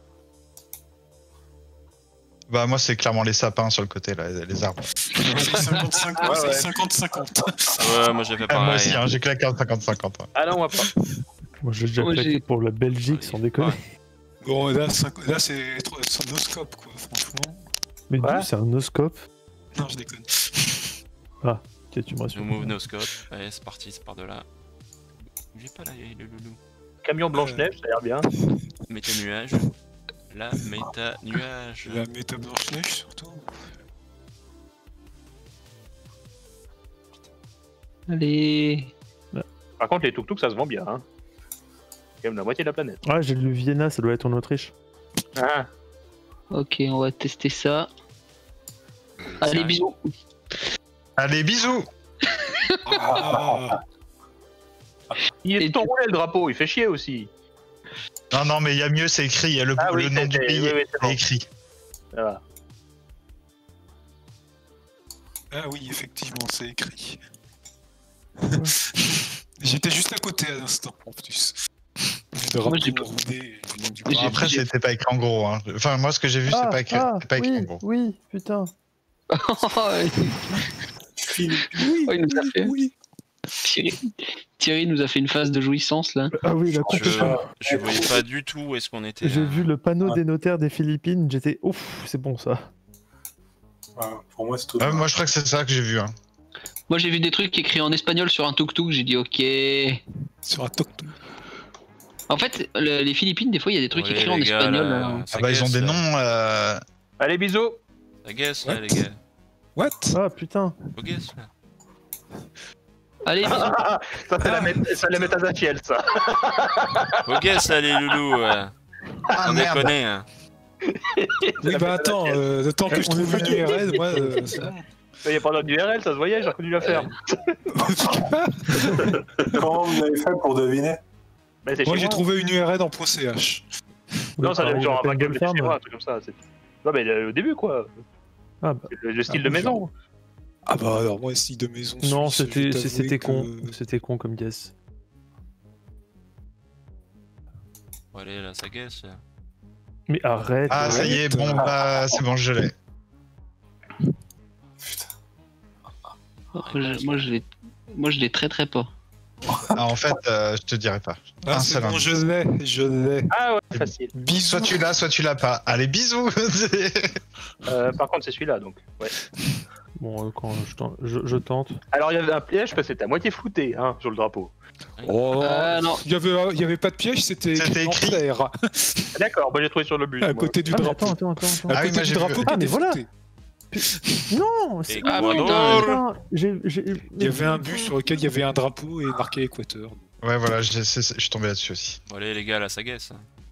Bah moi c'est clairement les sapins sur le côté là, les arbres. C'est cinquante cinquante, Ouais, c'est ouais. cinquante cinquante. Ouais, moi j'ai fait Ah, moi pareil. aussi hein, j'ai claqué en cinquante cinquante. Ah non, moi pas. Moi, j'ai déjà Moi, claqué j'ai- pour la Belgique, sans déconner. Bon, là, cinq- là c'est trop- c'est noscope, quoi, franchement. Mais Ouais. d'où c'est un noscope? Non, je déconne. Ok, tu me rassures. No move, no scope. Allez, c'est parti, c'est par de là. J'ai pas là, le loulou. Camion Blanche-Neige, ça a l'air bien. Méta-nuage. Là, méta-nuage. La méta Blanche-Neige, surtout. Allez. Par contre, les tuk-tuk, ça se vend bien. Hein. C'est quand même la moitié de la planète. Ah, j'ai lu Vienna, ça doit être en Autriche. Ah, Ok, on va tester ça. Allez, bisous. Allez bisous. Ah, il Et est tout enroulé le drapeau, il fait chier aussi. Non non mais il y a mieux c'est écrit, il y a le, Ah oui, le nom c'est- du c'est- pays oui, oui, c'est est bon. écrit. Voilà. ah oui, effectivement, c'est écrit. J'étais juste à côté à l'instant, en plus. Le Moi, j'ai drapeau pas- roulé, du nom du J'ai- bras. Après c'était pas écrit en gros hein. Enfin moi ce que j'ai vu c'est Ah, pas écrit, ah, c'est pas écrit en oui, gros. oui, putain. Philippe. Oui, Oh, il nous a fait. oui. Thierry... Thierry nous a fait une phase de jouissance là. Ah oui, la Je, complètement. je voyais pas du tout où est-ce qu'on était. J'ai là. vu le panneau des notaires des Philippines, j'étais ouf, c'est bon ça. Ouais, pour moi, c'est tout. Ouais, moi je crois que c'est ça que j'ai vu hein. Moi j'ai vu des trucs écrits en espagnol sur un tuk-tuk, j'ai dit ok. Sur un tuk-tuk. En fait, le- les Philippines, des fois il y a des trucs Ouais, écrits en les gars, espagnol. là, hein. ça Ah bah ils ont guesse, des là. noms euh... Allez, bisous. Ça guesse, là, What les gars. What? Ah putain. Faut guesse, là. Allez, bisous. ça, c'est la, mét- c'est la métazachiel, ça. Faut guesse, là, les loulous. Ouais. Ah On merde. déconne, hein. Oui, bah attends, euh, le temps que je On est trouve une U R L, moi, euh, c'est bon. Il n'y a pas d'autre U R L, ça se voyait, j'ai reconnu la ferme. Comment vous avez fait pour deviner? Mais c'est Moi chez j'ai trouvé une U R L en .ch. Non, ça doit être genre un backend backup de chez moi, un truc comme ça. c'est- Non, mais le- au début, quoi. Ah bah. C'est Le, le style Ah, de moi, maison. Ah bah alors moi style de maison. Non, suisse, c'était je vais c'était t'avouer con. que- C'était con comme guess. Bon, allez, là, ça guesse. Mais arrête. Ah, ça y est, bon, bah, c'est bon, je l'ai. Moi, je- moi, je l'ai, moi je les traiterai pas. Ah, en fait, euh, je te dirai pas. Ah, Un c'est seul bon, indice. je l'ai, je l'ai. Ah ouais, facile. Bisous. Soit tu l'as, soit tu l'as pas. Allez, bisous. Euh, par contre, c'est celui-là, donc. Ouais. Bon, euh, quand je tente, je, je tente. Alors, il y avait un piège parce que c'était à moitié flouté, hein, sur le drapeau. Oh, Ah non, il y avait, il y avait pas de piège, c'était C'était écrit en écrit. clair, D'accord, moi j'ai trouvé sur le bus. à moi. côté du Ah, mais drapeau. attends, attends, attends. attends. À Ah oui, côté moi, du j'ai drapeau vu. qui Ah, mais était voilà. flouté. Non, c'est. Et Ah, quoi putain. d'autre Putain, j'ai- j'ai- Il y avait un bus sur lequel il y avait un drapeau et marqué Équateur. Ouais, voilà, je je suis tombé là-dessus aussi. Bon, allez, les gars, là, ça guesse.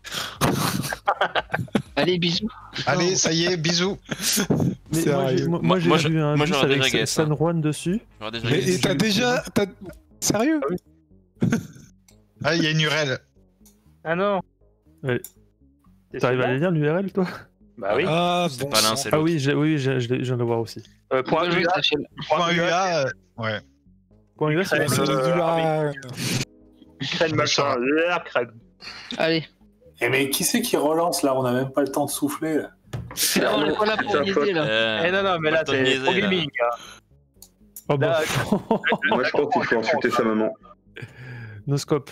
allez, bisous. Allez, ça y est, bisous. Mais moi, Sérieux. j'ai moi, Moi- j'ai moi, vu un moi, bus j'aurais avec déjà guess, San Juan dessus. J'aurais déjà Mais guessé. et t'as déjà. t'as- Sérieux? Ah, il y a une U R L. Ah non. Ouais. C'est T'arrives à celui-là aller lire l'U R L, toi? Bah oui. Ah, C'est bon pas l'un, sang. c'est Ah l'autre. oui, j'ai- oui, j'ai- je, l'ai- je viens de le voir aussi. Euh, point Moi, je U A, t'achète. Point U A, euh, ouais. Point U R, c'est Ouais, C'est euh, de Luan. crème machin, l'air crème. Allez. Eh mais qui c'est qui relance là? On a même pas le temps de souffler. Là. On est pas là pour C'est un niaiser là. Euh, Eh non, non, mais là pas de c'est niaiser, pro là. gaming. hein. Oh bah. Là, Moi, je pense qu'il faut insulter sa maman. No scope.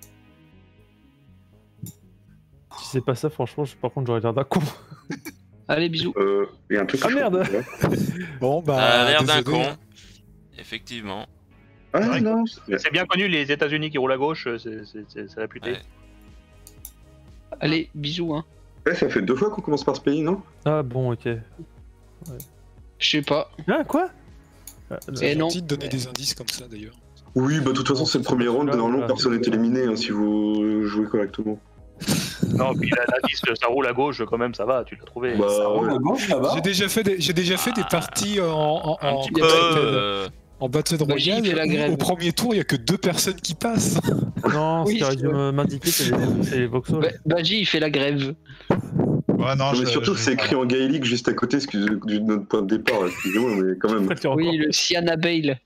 Si c'est pas ça, franchement, je- par contre, j'aurais l'air d'un con. Allez, bisous. Euh, il y a un truc. Ah, que je merde. comprends pas. Bon, bah. Ça a l'air d'un désolé. con. Effectivement. Ah non, c'est- C'est bien connu, les États-Unis qui roulent à gauche, c'est- c'est c'est- c'est réputé. Ouais. Allez, bisous, hein. ouais, ça fait deux fois qu'on commence par ce pays, non? Ah bon, ok. Je sais pas. Ah, quoi? Ah, Et C'est non. gentil de donner des indices comme ça d'ailleurs. Oui, bah de toute façon, c'est le premier round. Normalement, personne n'est éliminé hein, si vous jouez correctement. Non, puis la, la liste, ça roule à gauche quand même, ça va, tu l'as trouvé. Bah, Ça roule ouais. à gauche là-bas? J'ai déjà fait des, j'ai déjà fait des Ah. parties en, en, Un en, petit y peu. a pas battle, euh, en battle Bah, j'y royale. fais la où grève. Au premier tour, il y a que deux personnes qui passent. Non, Oui, ce qui aurait c'est dû me- m'indiquer, c'est les, c'est les Voxels. Bah, Baji, il fait la grève. Ouais, non, Non, mais je- surtout, je- c'est écrit en gaélique juste à côté excuse, de notre point de départ. là. Excusez-moi, mais quand même. Tu as encore- Oui, le Sienna Bale.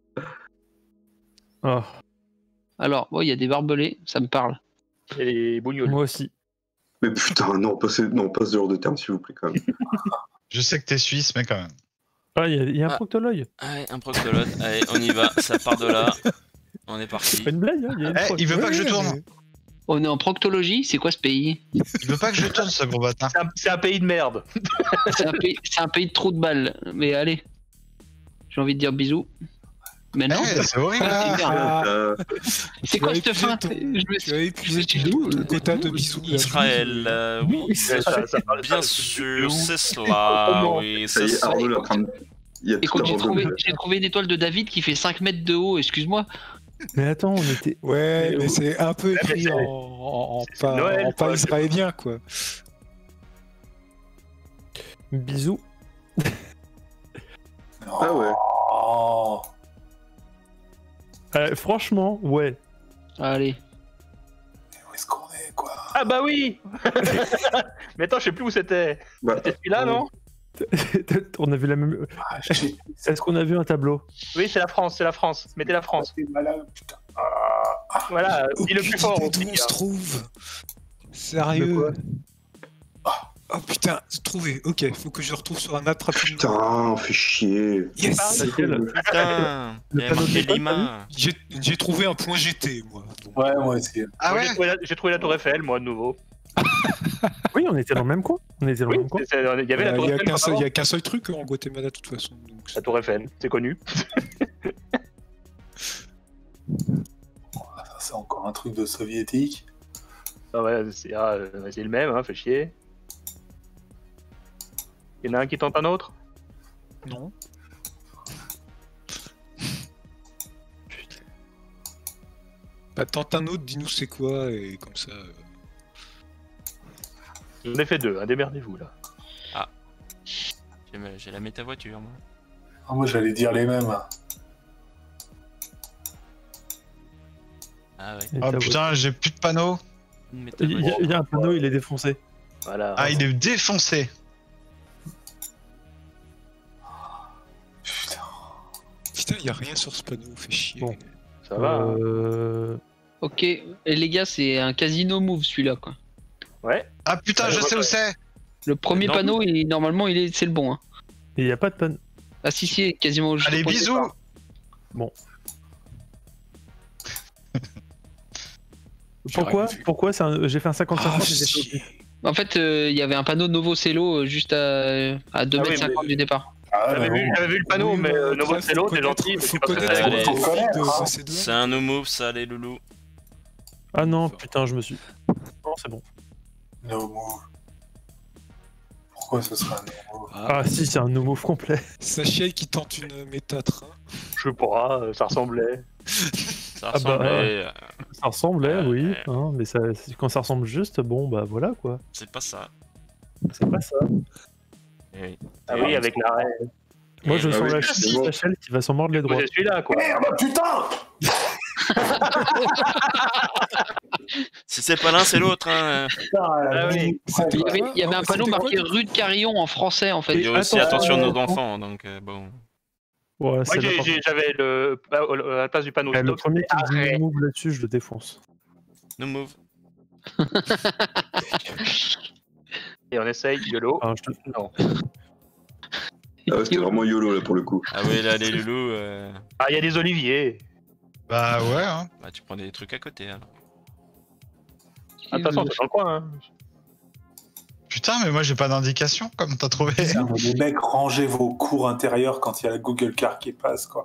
Ah, Alors, bon, il y a des barbelés, ça me parle. Et les bougnoules. moi aussi. Mais putain, non, passez, non, passe ce genre de terme, s'il vous plaît, quand même. Je sais que t'es suisse, mais quand même. Ah, il y a, il y a un Ah. proctologue. Allez, un proctologue. Allez, on y va. Ça part de là. On est C'est parti. pas une blague, hein, il y a une Eh, proc- il veut pas que je Ouais, tourne. mais- On est en proctologie, c'est quoi ce pays? Il veut pas que je tourne, ce gros bâtard. C'est un, c'est un pays de merde. C'est un pays, c'est un pays de trous de balles. Mais allez, j'ai envie de dire bisous. Mais non, Eh, c'est horrible. Ah, merde. Ah, Euh, c'est tu quoi as cette épuisé fin? ton- Je me tu as épuisé suis ton d'où, ton euh, quota de bisous. là. Israël, euh, oui, Ça- ça- ça parle- bien ça- sûr, c'est cela. Oui, ça c'est y est, ça. Arnaud est en train de. Il y a Et tout quand à j'ai trouvé, rebondir. j'ai trouvé une étoile de David qui fait cinq mètres de haut, excuse-moi. Mais attends, on était. Ouais, Mais mais où- c'est un peu écrit c'est- en, en, en c'est pas, Noël, en pas quoi, israélien, quoi. Bisous. Ah ouais. Oh. Euh, franchement, ouais. Allez. Où est-ce qu'on est, quoi? Ah bah oui. Mais attends, je sais plus où c'était. Bah, C'était celui-là, non? On a vu la même. Ah, j'ai Est-ce qu'on a vu un tableau? Oui, c'est la France, c'est la France. Mettez la France. été malade, putain. Voilà, dis le Aucune plus fort idée aussi. d'où on se hein. trouve. De Sérieux. quoi Oh putain, j'ai trouvé. Ok, faut que je le retrouve sur la map rapidement. Putain, fait chier. Yes. Laquelle Putain, il y a panneau marqué de l'école, Lima. J'ai j'ai trouvé un point G T, moi. Donc, Ouais, moi aussi. Ah Moi, ouais j'ai trouvé, la- j'ai trouvé la Tour Eiffel, moi, de nouveau. Oui, on était dans le même coin. On était dans Oui, le même coin. c'est- c'est- il y avait la euh, Tour Il n'y a Eiffel. qu'un comme seul, avant. il y a qu'un seul truc en Guatemala, de toute façon. Donc, La Tour Eiffel, c'est connu. Ça, c'est encore un truc de soviétique. Ah ouais, c'est ah, euh, c'est le même, hein, fait chier. Il y en a un qui tente un autre? non. Bah, tente un autre, dis-nous c'est quoi, et comme ça. euh, J'en ai fait deux, hein, démerdez-vous là. J'ai ma- J'ai la méta-voiture, moi. Ah, moi, j'allais dire les mêmes. Ah ouais. Et Oh t'as- putain, j'ai plus de panneaux. Mais Il y, a- il y a un panneau, il est défoncé. Voilà. Ah, il est défoncé. Putain. Putain, y a rien sur ce panneau, fait chier. Bon. Ça va. hein. Euh... Ok, et les gars, c'est un casino move celui-là quoi. Ouais. Ah putain, Ouais, je ouais, sais où ouais. c'est. Le premier Non. panneau, il, normalement, il est, c'est le bon. Hein. Et il n'y a pas de panneau. Ah si si, quasiment juste Allez, au point de bisous. départ. Pourquoi rien vu. Pourquoi c'est un- j'ai fait un cinquante Ah, cinquante fait et j'ai fait chier. En fait, euh, il y avait un panneau Novo Cello euh, juste à, à deux Ah mètres oui, cinquante mais- du départ. Ah, J'avais bah, vu, bon. j'avais vu le panneau, Oui, mais ouais, euh, après, Novo faut Cello, t'es connaître- gentil, mais faut c'est pas très connaître Allez. le Faut profil connaître, de hein. Macédoine. C'est un no move, ça, les loulous. Ah non, putain, je me suis. Non, c'est bon. No move. Pourquoi ce serait un no move? Ah si, c'est un no move complet. Sachez qui tente une méta train. Je sais pas, euh, ça ressemblait. Ça Ah bah, ressemblait. euh, Ça ressemblait, Ouais. oui, hein, mais ça, c'est- quand ça ressemble juste, bon bah voilà quoi. C'est pas ça. C'est pas ça. Eh oui. Ah oui, avec l'arrêt. Moi je Eh, sens oui, la c'est chute bon. Rachel qui va s'en mordre les doigts. C'est celui-là, quoi. Merde, putain! Si c'est pas l'un, c'est l'autre. Hein. Putain, Ah oui. c'est- Il y avait, il y avait un C'était panneau quoi, marqué du coup rue de Carillon en français en fait. Il y a aussi attention, attention aux euh, enfants, donc euh, bon. Ouais, Moi, c'est j'ai- n'importe j'ai- j'avais le. à la place du panneau quoi. Eh, le stop. premier qui dit arrêt. no move là-dessus, je le défonce. No move. Et on essaye, YOLO. Enfin, je te- Non. Ah ouais, c'était vraiment YOLO là pour le coup. Ah oui, là, les loulous, euh, Ah, il y a des oliviers. Bah ouais, hein. bah, tu prends des trucs à côté. Alors. Ah, de toute façon, c'est dans le coin. Hein. Putain, mais moi j'ai pas d'indication, comme t'as trouvé. Putain, mais les mecs, rangez vos cours intérieurs quand il y a la Google Car qui passe, quoi.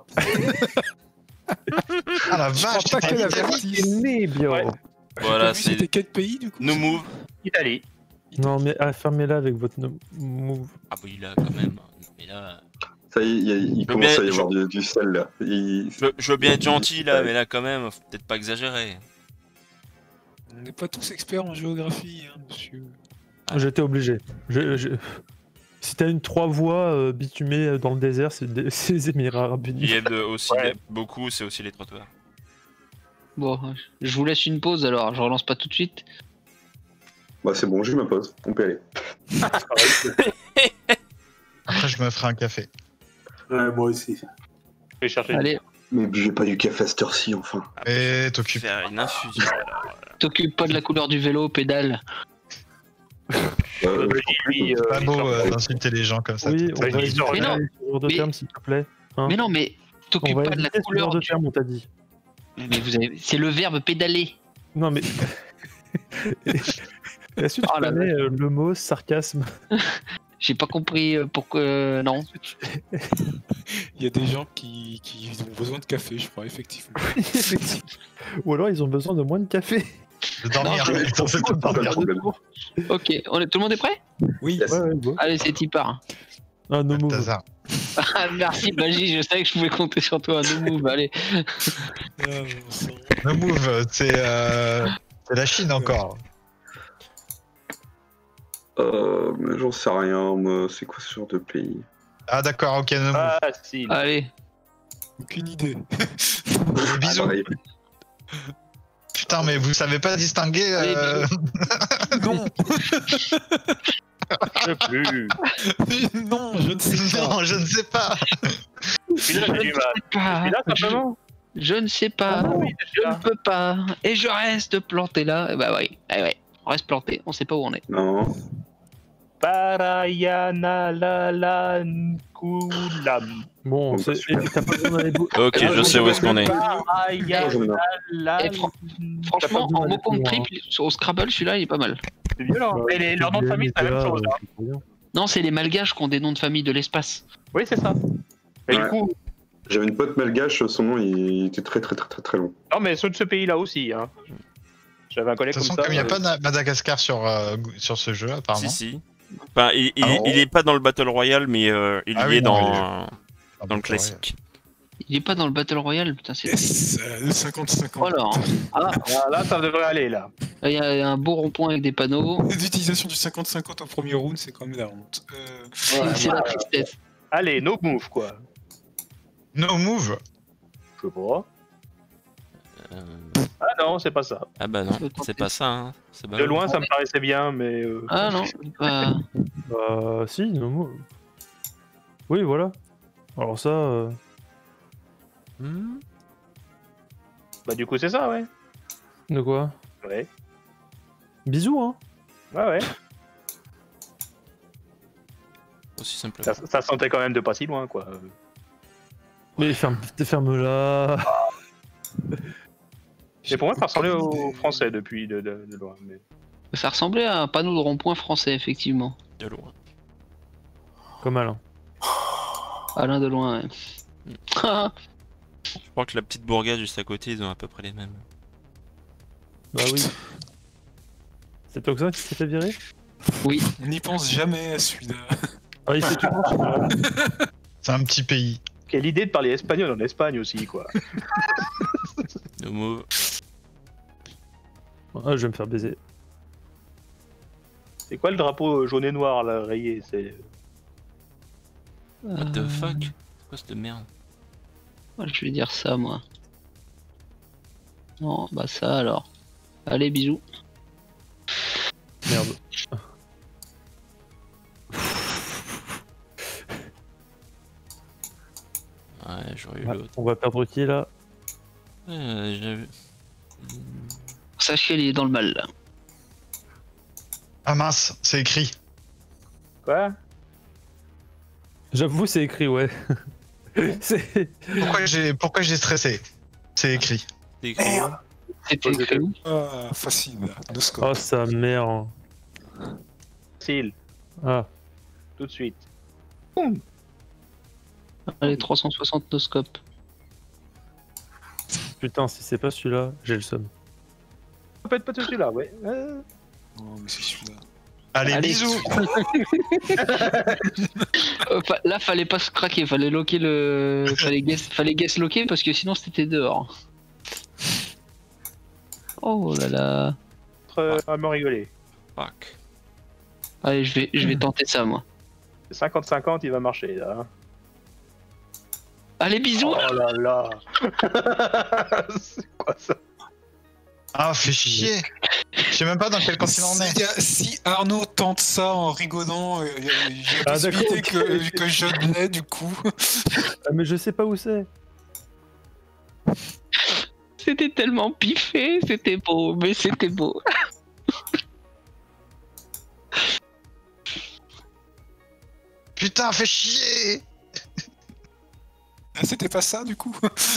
Ah la Je vache, crois pas t'es qu'elle en Italie. avertisse. Mais bien. Ouais. Voilà, T'as vu, C'était c'est quel pays du coup? no move. Italie. Non mais ah, fermez-la avec votre no move. Ah oui, là, quand même. Mais là. Ça y est, il, y a- il veux commence bien- à y avoir du, du sel là. Il- Je, je veux bien être gentil là, mais là, quand même, faut peut-être pas exagérer. On n'est pas tous experts en géographie, hein, monsieur. J'étais obligé. Je, je... Si t'as une trois voies euh, bitumées dans le désert, c'est des- c'est les Émirats Arabes Il Unis. y a de- aussi Ouais. des- beaucoup, c'est aussi les trottoirs. Bon, je vous laisse une pause alors, je relance pas tout de suite. Bah c'est bon, j'ai ma pause. On peut aller. Après, je me ferai un café. Ouais, moi aussi. Je vais chercher. Allez, Mais buvez pas du café à cette heure-ci enfin. Et t'occupes. Faire une infusion. t'occupe pas de la couleur du vélo, pédale. Euh, Bah, lui, euh, Pas il beau sort- euh, d'insulter les gens comme ça. Oui, on Ouais, va ils éviter sont- Mais non, ce genre de mais- terme, s'il te plaît. Hein Mais non, mais on t'occupes va pas de la éviter ce couleur genre de du... terme, on t'a dit. Mais vous avez... C'est le verbe pédaler. Non mais... Est-ce que tu Oh la connais euh, le mot sarcasme? J'ai pas compris euh, pourquoi... euh, non. Il y a des gens qui, qui ont besoin de café, je crois, effectivement. Ou alors ils ont besoin de moins de café. De dormir, Non, mais ils ont fait tout pas de dormir. problème. Ok, on est... tout le monde est prêt? Oui, Yes. Ouais, ouais, ouais. Allez, c'est y part. Ah, no move. Tazar. Ah, merci Baji, je savais que je pouvais compter sur toi. No move, allez. ah, bon sang. No move, c'est euh, c'est la Chine encore. Euh, mais j'en sais rien, moi. C'est quoi ce genre de pays? Ah d'accord, ok, no move. Ah, si. Allez. Aucune idée. Bisous. Pareil. Putain, mais vous savez pas distinguer euh, Non, Je sais plus. non, je ne sais pas. Non, je ne sais pas. Celui-là, j'ai du mal. Pas. Celui-là, Je, simplement. je ne sais pas. Ah oui, c'est Je ne celui-là. peux pas. Et je reste planté là. Eh bah oui, eh ouais. On reste planté, on sait pas où on est. Non. Parayana la la nkulam. Bon, Bon, c'est- bah, super. et t'as pas besoin d'aller bou- Ok, je sais où est-ce qu'on est. Parayana la. Et fran- Franchement, besoin en d'aller mot compte plus loin. triple, au Scrabble, celui-là, il est pas mal. C'est violent. Bah, Et les- leur nom de famille, c'est la même Là, chose. euh, hein. c'est trop bien. Non, c'est les malgaches qui ont des noms de famille de l'espace. Oui, c'est ça. Et Ouais. du coup, J'avais une pote malgache, son nom il était très très très très très long. non, mais ceux de ce pays-là aussi. Hein. J'avais un De collègue toute comme façon, ça. comme il n'y a euh, pas de Madagascar sur, euh, sur ce jeu, apparemment. Si, si. Enfin, il, il, Ah bon il est pas dans le Battle Royale, mais euh, il Ah y oui, est non, dans, Ah, dans le bon, classique. Il est pas dans le Battle Royale, putain, c'est. Yes, euh, le cinquante cinquante. Voilà. hein. Ah, ah, là, ça devrait aller, là. il y a un beau rond-point avec des panneaux. L'utilisation du cinquante cinquante au premier round, c'est quand même la honte. Euh, C'est Ouais, c'est bah, la tristesse. Allez, no move, quoi. No move. Je sais pas. Euh, Ah non, c'est pas ça. Ah bah non, c'est pas ça. Hein. C'est De loin, ça me paraissait bien, mais... Euh... Ah non, bah... Bah si, no move. Oui, voilà. Alors ça... Euh... Hmm. Bah du coup, c'est ça, ouais. De quoi? Ouais. Bisous, hein. Ouais, ouais. Aussi simplement. Ça, ça sentait quand même de pas si loin, quoi. Mais ferme, ferme-la. Et pour moi, ça ressemblait au français depuis de, de, de loin. Mais... Ça ressemblait à un panneau de rond-point français, effectivement. De loin. Comme Alain. Alain de loin, ouais. Je crois que la petite bourgade juste à côté, ils ont à peu près les mêmes. Bah oui. C'est Toxin qui s'est fait virer? Oui. N'y pense jamais à celui-là. Ah, il fait tout le C'est un petit pays. Quelle idée de parler espagnol en Espagne aussi, quoi. No move. Ah, je vais me faire baiser. C'est quoi le drapeau jaune et noir, là, rayé? C'est... What the fuck? C'est quoi cette merde? Ouais, je vais dire ça, moi. Non, bah ça alors. Allez, bisous. Merde. Ouais, j'aurais eu Ouais, l'autre. on va perdre qui là? Ouais, j'avais... Sachez, il est dans le mal, là. Ah mince, c'est écrit. Quoi? J'avoue, c'est écrit, ouais. C'est... Pourquoi j'ai pourquoi j'ai stressé? C'est écrit. C'est écrit. Merde. C'était écrit où? Ah, facile. No scope. Oh, sa mère. Facile, Ah. tout de suite. Allez, trois cent soixante noscope. Putain, si c'est pas celui-là, j'ai le seum. Ça peut être pas tout celui-là, ouais. Euh... Oh, mais c'est celui-là. Allez, Allez. bisous. Euh, fa- là, fallait pas se craquer, fallait loquer le. Fallait guess, fallait guess loquer parce que sinon c'était dehors. Oh là là. Euh, à me rigoler. Fuck. Allez, je vais, je vais tenter ça, moi. cinquante cinquante, il va marcher, là. Allez, bisous. Oh là là. C'est quoi ça? Ah, fais chier. Je sais même pas dans quel continent on Si, est. si Arnaud tente ça en rigolant, euh, il y a, il y a Ah, possibilité d'accord. que, que je l'ai du coup. Ah, mais je sais pas où c'est. C'était tellement piffé, c'était beau, mais c'était beau. Putain, fais chier. Ah, c'était pas ça du coup.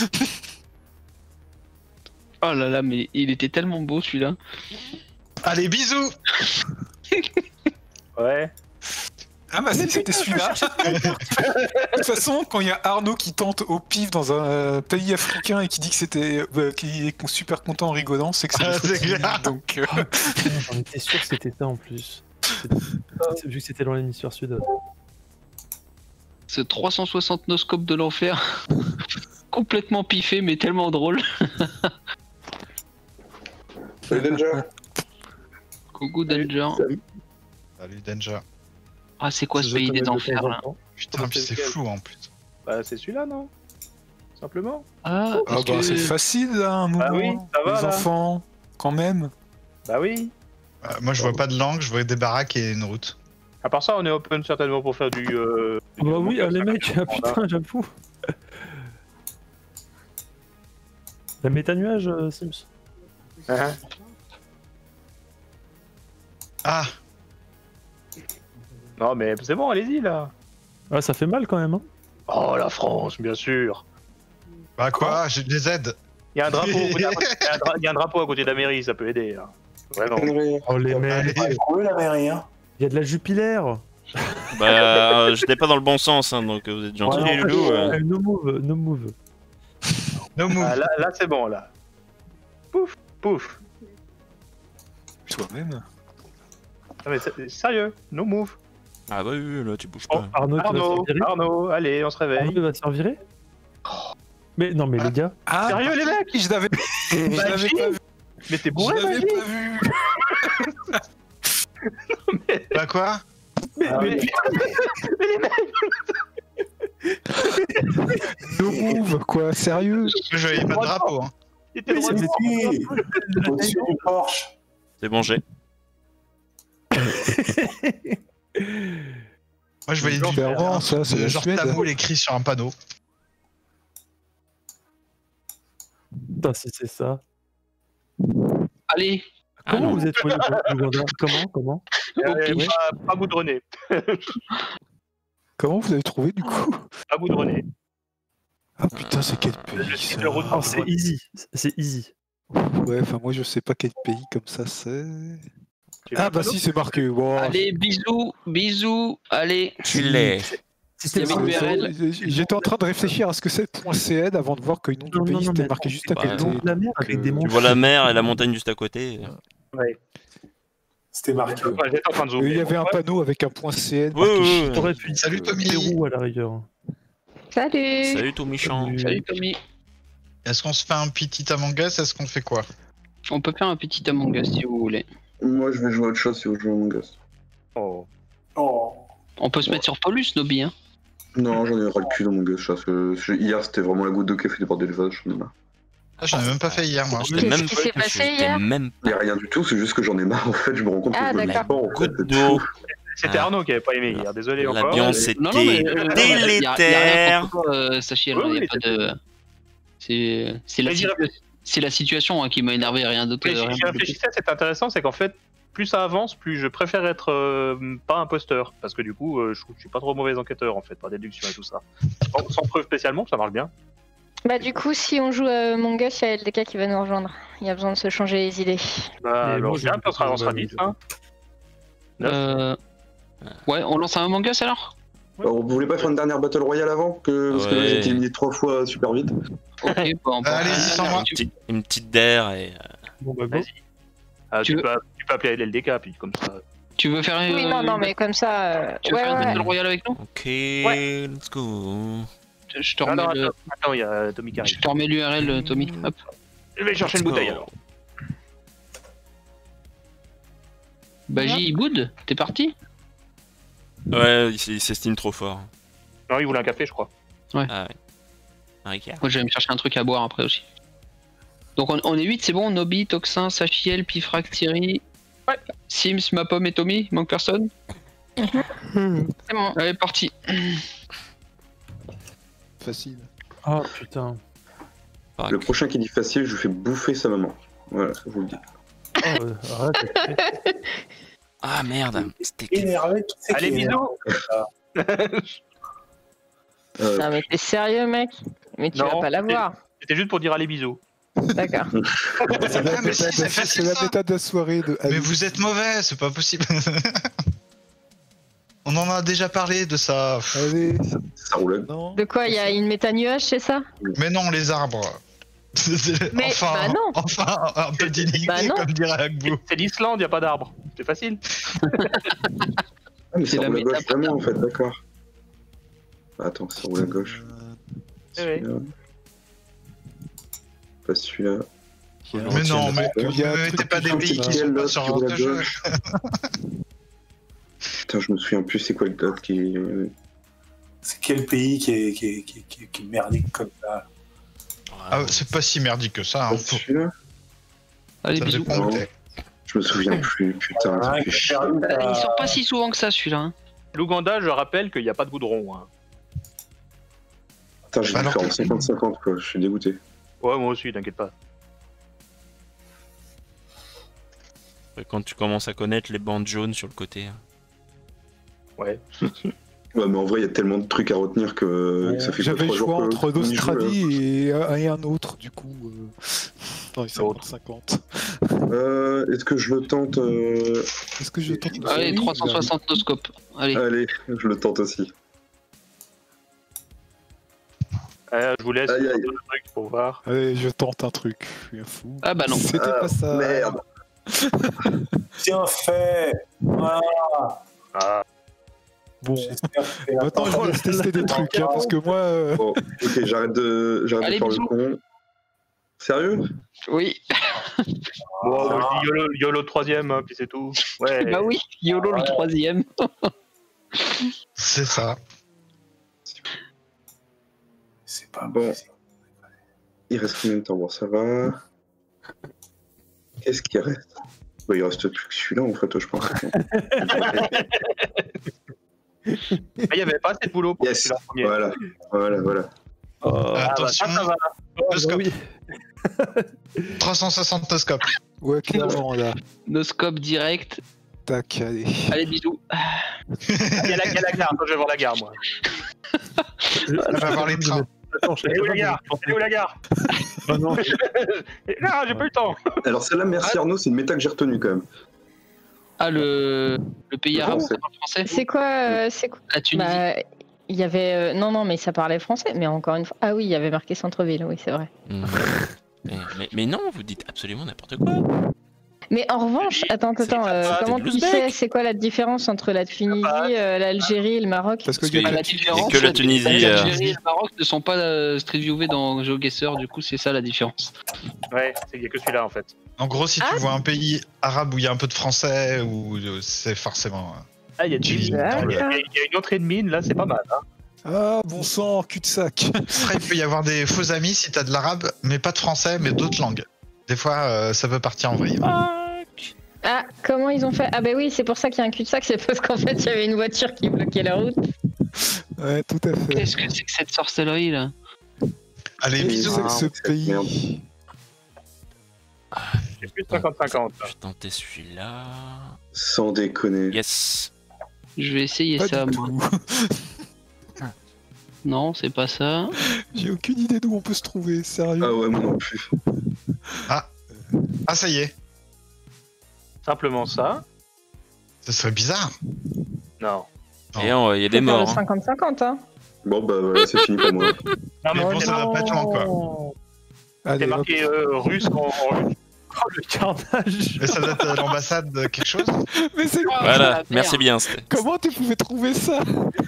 Oh là là, mais il était tellement beau celui-là. Allez, bisous. Ouais. Ah bah si, c'était celui-là. De toute façon, quand il y a Arnaud qui tente au pif dans un euh, pays africain et qui dit que c'était, euh, qui est super content en rigolant, c'est que c'est Ah, le c'est choix de clair. lui, donc. euh, J'en étais sûr que c'était ça en plus. C'était- Vu que c'était dans l'hémisphère sud. Ce trois cent soixante noscope de l'enfer. Complètement piffé, mais tellement drôle. Salut Danger. Coucou Danger. Salut, Danger. Ah, c'est quoi ce pays des enfers là? Putain, puis c'est flou en plus. Bah, c'est celui-là, non? Simplement. Ah, Ah parce bah que- c'est facile là, un moment. Bah oui, ça va, Les là. enfants, quand même. Bah oui. Euh, moi, je vois pas de langue, je vois des baraques et une route. À part ça, on est open certainement pour faire du. Euh, Ah bah oui, du- ah, les mecs, ah, putain, j'avoue. La méta-nuage, euh, Sims. Hein? Ah, Non, mais c'est bon, allez-y là. Ah, ça fait mal quand même, hein. Oh, la France, bien sûr. bah quoi, j'ai des aides. Il y a un drapeau, il y a un dra- il y a un drapeau à côté de la mairie, ça peut aider. Là. Vraiment. Oh, les mecs. Allez. Trouvé la mairie, hein. Il y a de la Jupiler. Bah, euh, j'étais pas dans le bon sens, hein, donc vous êtes gentils, Ouais, les non, loulous. euh. Euh, No move, no move. No move. Ah, là, là c'est bon, là. Pouf, pouf. Toi-même. Non, mais c'est- sérieux, no move. Ah bah oui, oui, là, tu bouges Oh, pas. Arnaud, tu vas te Arnaud, faire virer. Arnaud, allez, on se réveille. Arnaud va te faire virer. Mais non, mais les gars. Ah, Sérieux, les mecs? je l'avais, je l'avais Magie pas vu. Mais t'es Je bourré, l'avais Magie. pas vu. Bah quoi? mais, Ah mais- oui. mais les mecs, No move, quoi, sérieux. Je voyais pas de drapeau. Hein. était Mais droit c'est devant. lui Au-dessus du Porsche. C'est bon, j'ai. Moi, je voyais du Clairement, ça, c'est de la genre Suède. tamoul écrit sur un panneau. Putain, si c'est ça. Allez, Ah Comment non. vous êtes trouvé le Ouganda? Comment Comment Euh, Ok. Pas, pas goudronné. Comment vous avez trouvé du coup? Pas goudronné. Ah putain, c'est quel pays Le site ça de route. Oh, c'est easy. C'est easy. Ouais, enfin moi je sais pas quel pays comme ça c'est. Tu veux Ah un bah panneau si, c'est marqué. Wow. allez, bisous, bisous, allez. Tu l'es. Si Il y avait une U R L. J'étais en train de réfléchir à ce que c'est .cn avant de voir que le nom du Non, non, pays non, c'était mais marqué attends, juste à bah, côté. le nom de la mer Donc, avec des euh, mots. Tu vois la mer et la montagne juste à côté. Ouais. C'était marqué. Ouais, j'étais en train de euh, zoomer. Il y avait un Ouais. panneau avec un .cn Oui, marqué oui, Chine. oui. T'aurais pu Salut, dire Tommy. Pérou à la rigueur. Salut. Salut tout méchant. Salut Tommy. Est-ce qu'on se fait un petit Among Us? Est-ce qu'on fait quoi? On peut faire un petit Among Us si vous voulez. Moi, je vais jouer à autre chose si vous jouez à Among Us. Oh. Oh. On peut se mettre sur Paulus, Nobby. Hein. Non, j'en ai ras le cul dans mon Us. Parce que je- hier, c'était vraiment la goutte d'eau qui a fait déborder le vase. J'en ai marre. Ah, j'en ai même pas fait hier, moi. Je Qu'est-ce même qui s'est pas- passé j'étais hier même Il y pas. a rien du tout, c'est juste que j'en ai marre. En fait, je me rends compte Ah, que je veux d'accord. du sport. En fait, Goutte c'est d'eau. tout. C'était Ah. Arnaud qui avait pas aimé hier, désolé encore. L'ambiance Euh, était Non, non, mais euh, y a- y a rien délétère. contre toi, euh, Sachiel, Oui, hein, y a oui, pas de. C'est c'est la, Mais j'y situa- c'est la situation hein, qui m'a énervé, rien d'autre. Mais rien j'y de plus. réfléchissais, c'est intéressant, c'est qu'en fait, plus ça avance, plus je préfère être euh, pas imposteur. Parce que du coup, euh, je trouve que je suis pas trop mauvais enquêteur en fait, par déduction et tout ça. Sans, sans preuve spécialement, ça marche bien. Bah du coup, si on joue à Among Us, il y a L D K qui va nous rejoindre. Il y a besoin de se changer les idées. Bah, Et alors, moi, viens, je- puis on sera, on sera je- dix. Hein. Neuf. Euh... Ouais, on lance un Among Us alors. Alors, vous voulez pas faire une dernière Battle Royale avant que... Parce que là, Ouais. j'ai été éliminé trois fois super vite. Ok, bon, bon. Allez-y, sans moi. Une petite, une petite d'air et. euh, Bon, bah, go. Vas-y. Ah, Tu tu, veux- peux, tu peux appeler L D K, puis comme ça. Tu veux faire Oui, euh, non, non, une- mais comme ça. euh, Tu veux Ouais, faire une ouais. Battle Royale avec nous? Ok, Ouais. let's go. Je je te Ah, remets non, le- attends, attends, il y a Tommy qui arrive. je te remets l'U R L, euh, Tommy. Hop. Je vais chercher une Let's go. bouteille alors. Baji, il boude. T'es parti? Ouais, il s- il s'estime trop fort. Non, il voulait un café, je crois. Ah ouais. Un Ricard. Moi, je vais me chercher un truc à boire après aussi. Donc, on, on est huit, c'est bon? Nobby, Toxin, Sachiel, Pifrak, Thierry. Ouais. Sims, ma pomme et Tommy. Il manque personne? C'est bon. Allez, parti. Facile. Ah putain. Fuck. Le prochain qui dit facile, je lui fais bouffer sa maman. Voilà, je vous le dis. Ah, euh, arrête. Ah merde. C'était que- Énervé, tu sais Allez, qu'il est bisous. Euh, Non, mais t'es sérieux, mec? Mais tu Non, vas pas l'avoir. C'était juste pour dire allez, bisous. D'accord. C'est la Ah, mais si, méthode- c'est c'est facile, la ça. méthode de la soirée de. Mais vous êtes mauvais, c'est pas possible. On en a déjà parlé de ça. Allez, ça roule. non. De quoi? Il y a une méta-nuage, c'est ça? Mais non, les arbres. Mais- enfin, bah non. enfin, un peu dignité, Bah non. comme dirait Agbo. C'est l'Islande, y a pas d'arbre. C'est facile. Ah, mais C'est ça la roule à gauche méta- vraiment, en fait, d'accord. Attends, ça roule à gauche. Eh oui. Celui-là. Pas celui-là. Mais non, mais Il y a un ne truc mettez pas qui des change, pays là. qui sont pas L'autre sur qui roule à votre jeu. gauche. Putain, je me souviens plus c'est quoi le date qui. C'est quel pays qui est, qui est, qui est, qui est- qui est merdique comme ça? Ah, c'est pas si merdique que ça. Hein. Pas celui-là. Allez, Ça bisous. dépend où t'es. Je me souviens plus, putain, ça Ah, fait qui est chier. perdu, Euh, là. Il sort pas si souvent que ça, celui-là. hein. L'Ouganda, je rappelle qu'il n'y a pas de goudron. Hein. Putain, j'ai dû Alors faire en que- cinquante cinquante, quoi, je suis dégoûté. Ouais, moi aussi, t'inquiète pas. Et quand tu commences à connaître les bandes jaunes sur le côté. hein. Ouais. Ouais, mais en vrai, il y a tellement de trucs à retenir que ça fait que J'avais trois le choix jours que- entre qu'on y joue, là. l'Australie et, un- et un autre, du coup. Euh... Dans les cinquante cinquante. Euh, Est-ce que je le tente euh, Est-ce que je tente une Allez, série trois cent soixante noscopes. Allez. Allez, je le tente aussi. Euh, je vous laisse Aïe, aïe. deux trucs pour voir. Allez, je tente un truc. Je suis un fou. Ah bah non. C'était Ah, pas ça. Merde. Bien fait. Voilà. Ah, Bon, J'espère que maintenant je vous laisse tester des trucs, hein, parce que moi. euh, Bon, ok, j'arrête de, j'arrête de Allez, faire bisous. le con. Sérieux? Oui. bon, bah, je dis YOLO, YOLO troisième, hein, puis c'est tout. Ouais. Bah oui. YOLO le troisième. C'est ça. c'est pas Bon. possible. Il reste combien de temps? Bon, ça va. Qu'est-ce qui reste? Bah, il reste plus que celui-là en fait, je pense. Il n'y avait pas assez de boulot pour Yes, celui-là en premier. voilà, voilà, voilà. Oh, Euh, Ah, bah, attention, ça, ça va. oh, bah scope. oui. trois cent soixante scope. Ouais, clairement, là. No scope direct. Tac, allez. Allez, bisous. Il y a la, il y a la gare, attends, je vais voir la gare, moi. Je- Elle va voir les trains. Attends, je Elle est où la sais gare pas, Elle est où la gare Ah non, Ah, j'ai pas eu le temps. Alors celle-là, merci Arnaud, c'est une méta que j'ai retenue quand même. Ah, le, le pays Le arabe, français. ça parle français. C'est quoi, euh, c'est quoi La Tunisie. Bah, il y avait. euh, Non, non, mais ça parlait français, mais encore une fois. Ah oui, il y avait marqué centre-ville, oui, c'est vrai. Hmm. mais, mais- mais non, vous dites absolument n'importe quoi. Mais en revanche, attends, C'est attends, euh, pas- c'est comment de tu l'ouzbek. sais, c'est quoi la différence entre la Tunisie, euh, l'Algérie et le Maroc? Parce que Parce que- Ah, la Il différence, y a que la c'est Tunisie, euh. l'Algérie et le Maroc ne sont pas euh, street viewés dans GeoGuessr, du coup c'est ça la différence. Ouais, il y a que celui-là en fait. En gros, si Ah. tu vois un pays arabe où il y a un peu de français, ou euh, c'est forcément. euh, Ah, il y a Tu du- vis il y dans le- a- il y a une autre mine, là, c'est pas mal. Hein. Ah, bon sang, cul-de-sac. Après, il peut y avoir des faux amis si t'as de l'arabe, mais pas de français, mais d'autres langues. Des fois, euh, ça peut partir en vrille. Fuck. Ah, comment ils ont fait? Ah bah oui, c'est pour ça qu'il y a un cul-de-sac, c'est parce qu'en fait, il y avait une voiture qui bloquait la route. Ouais, tout à fait. Qu'est-ce que c'est que cette sorcellerie là? Allez, Et bisous. Ah, Ce cette pays. J'ai plus de cinquante cinquante. Je vais tenter celui-là. Sans déconner. Yes. Je vais essayer Pas ça du moi. tout. Non, c'est pas ça. J'ai aucune idée d'où on peut se trouver, sérieux. Ah ouais, moi non plus. Ah, ça y est. Simplement ça. Ça serait bizarre. Non. Non. Et on- il y a des Faut faire le morts. hein. cinquante cinquante, hein. Bon bah voilà, c'est fini pour moi. Non, Mais mais bon, c'est ça va pas être lent, quoi. c'est Allez, hop. marqué euh, russe en, en russe. oh, le carnage. Mais ça doit être euh, l'ambassade de quelque chose. Mais c'est Ah, la Voilà, merde. merci bien. c'était- Comment tu pouvais trouver ça?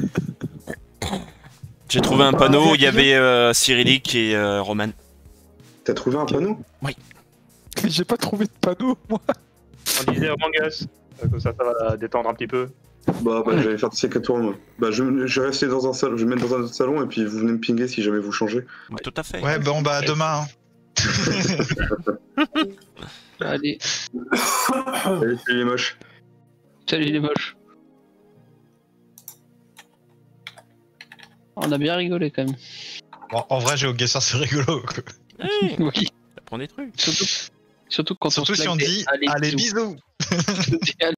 J'ai trouvé un panneau, il y avait euh, cyrillique et euh, roman. T'as trouvé un panneau? Mais j'ai pas trouvé de panneau, moi. On disait Among Us. Euh, Comme ça, ça va détendre un petit peu. Bah, bah j'allais faire des siècles à toi moi. Bah je, je vais rester dans un salon, je vais me mettre dans un autre salon et puis vous venez me pinguer si jamais vous changez. Tout à fait. Ouais, bon, bah, à demain. hein. Allez, Salut, salut les moches. salut les moches. On a bien rigolé quand même. Bon, en vrai, GeoGuessr, c'est rigolo. quoi. Hey, Oui. T'apprends des trucs. Surtout, surtout quand Surtout on se si on claque dit des allez, bisous. bisous.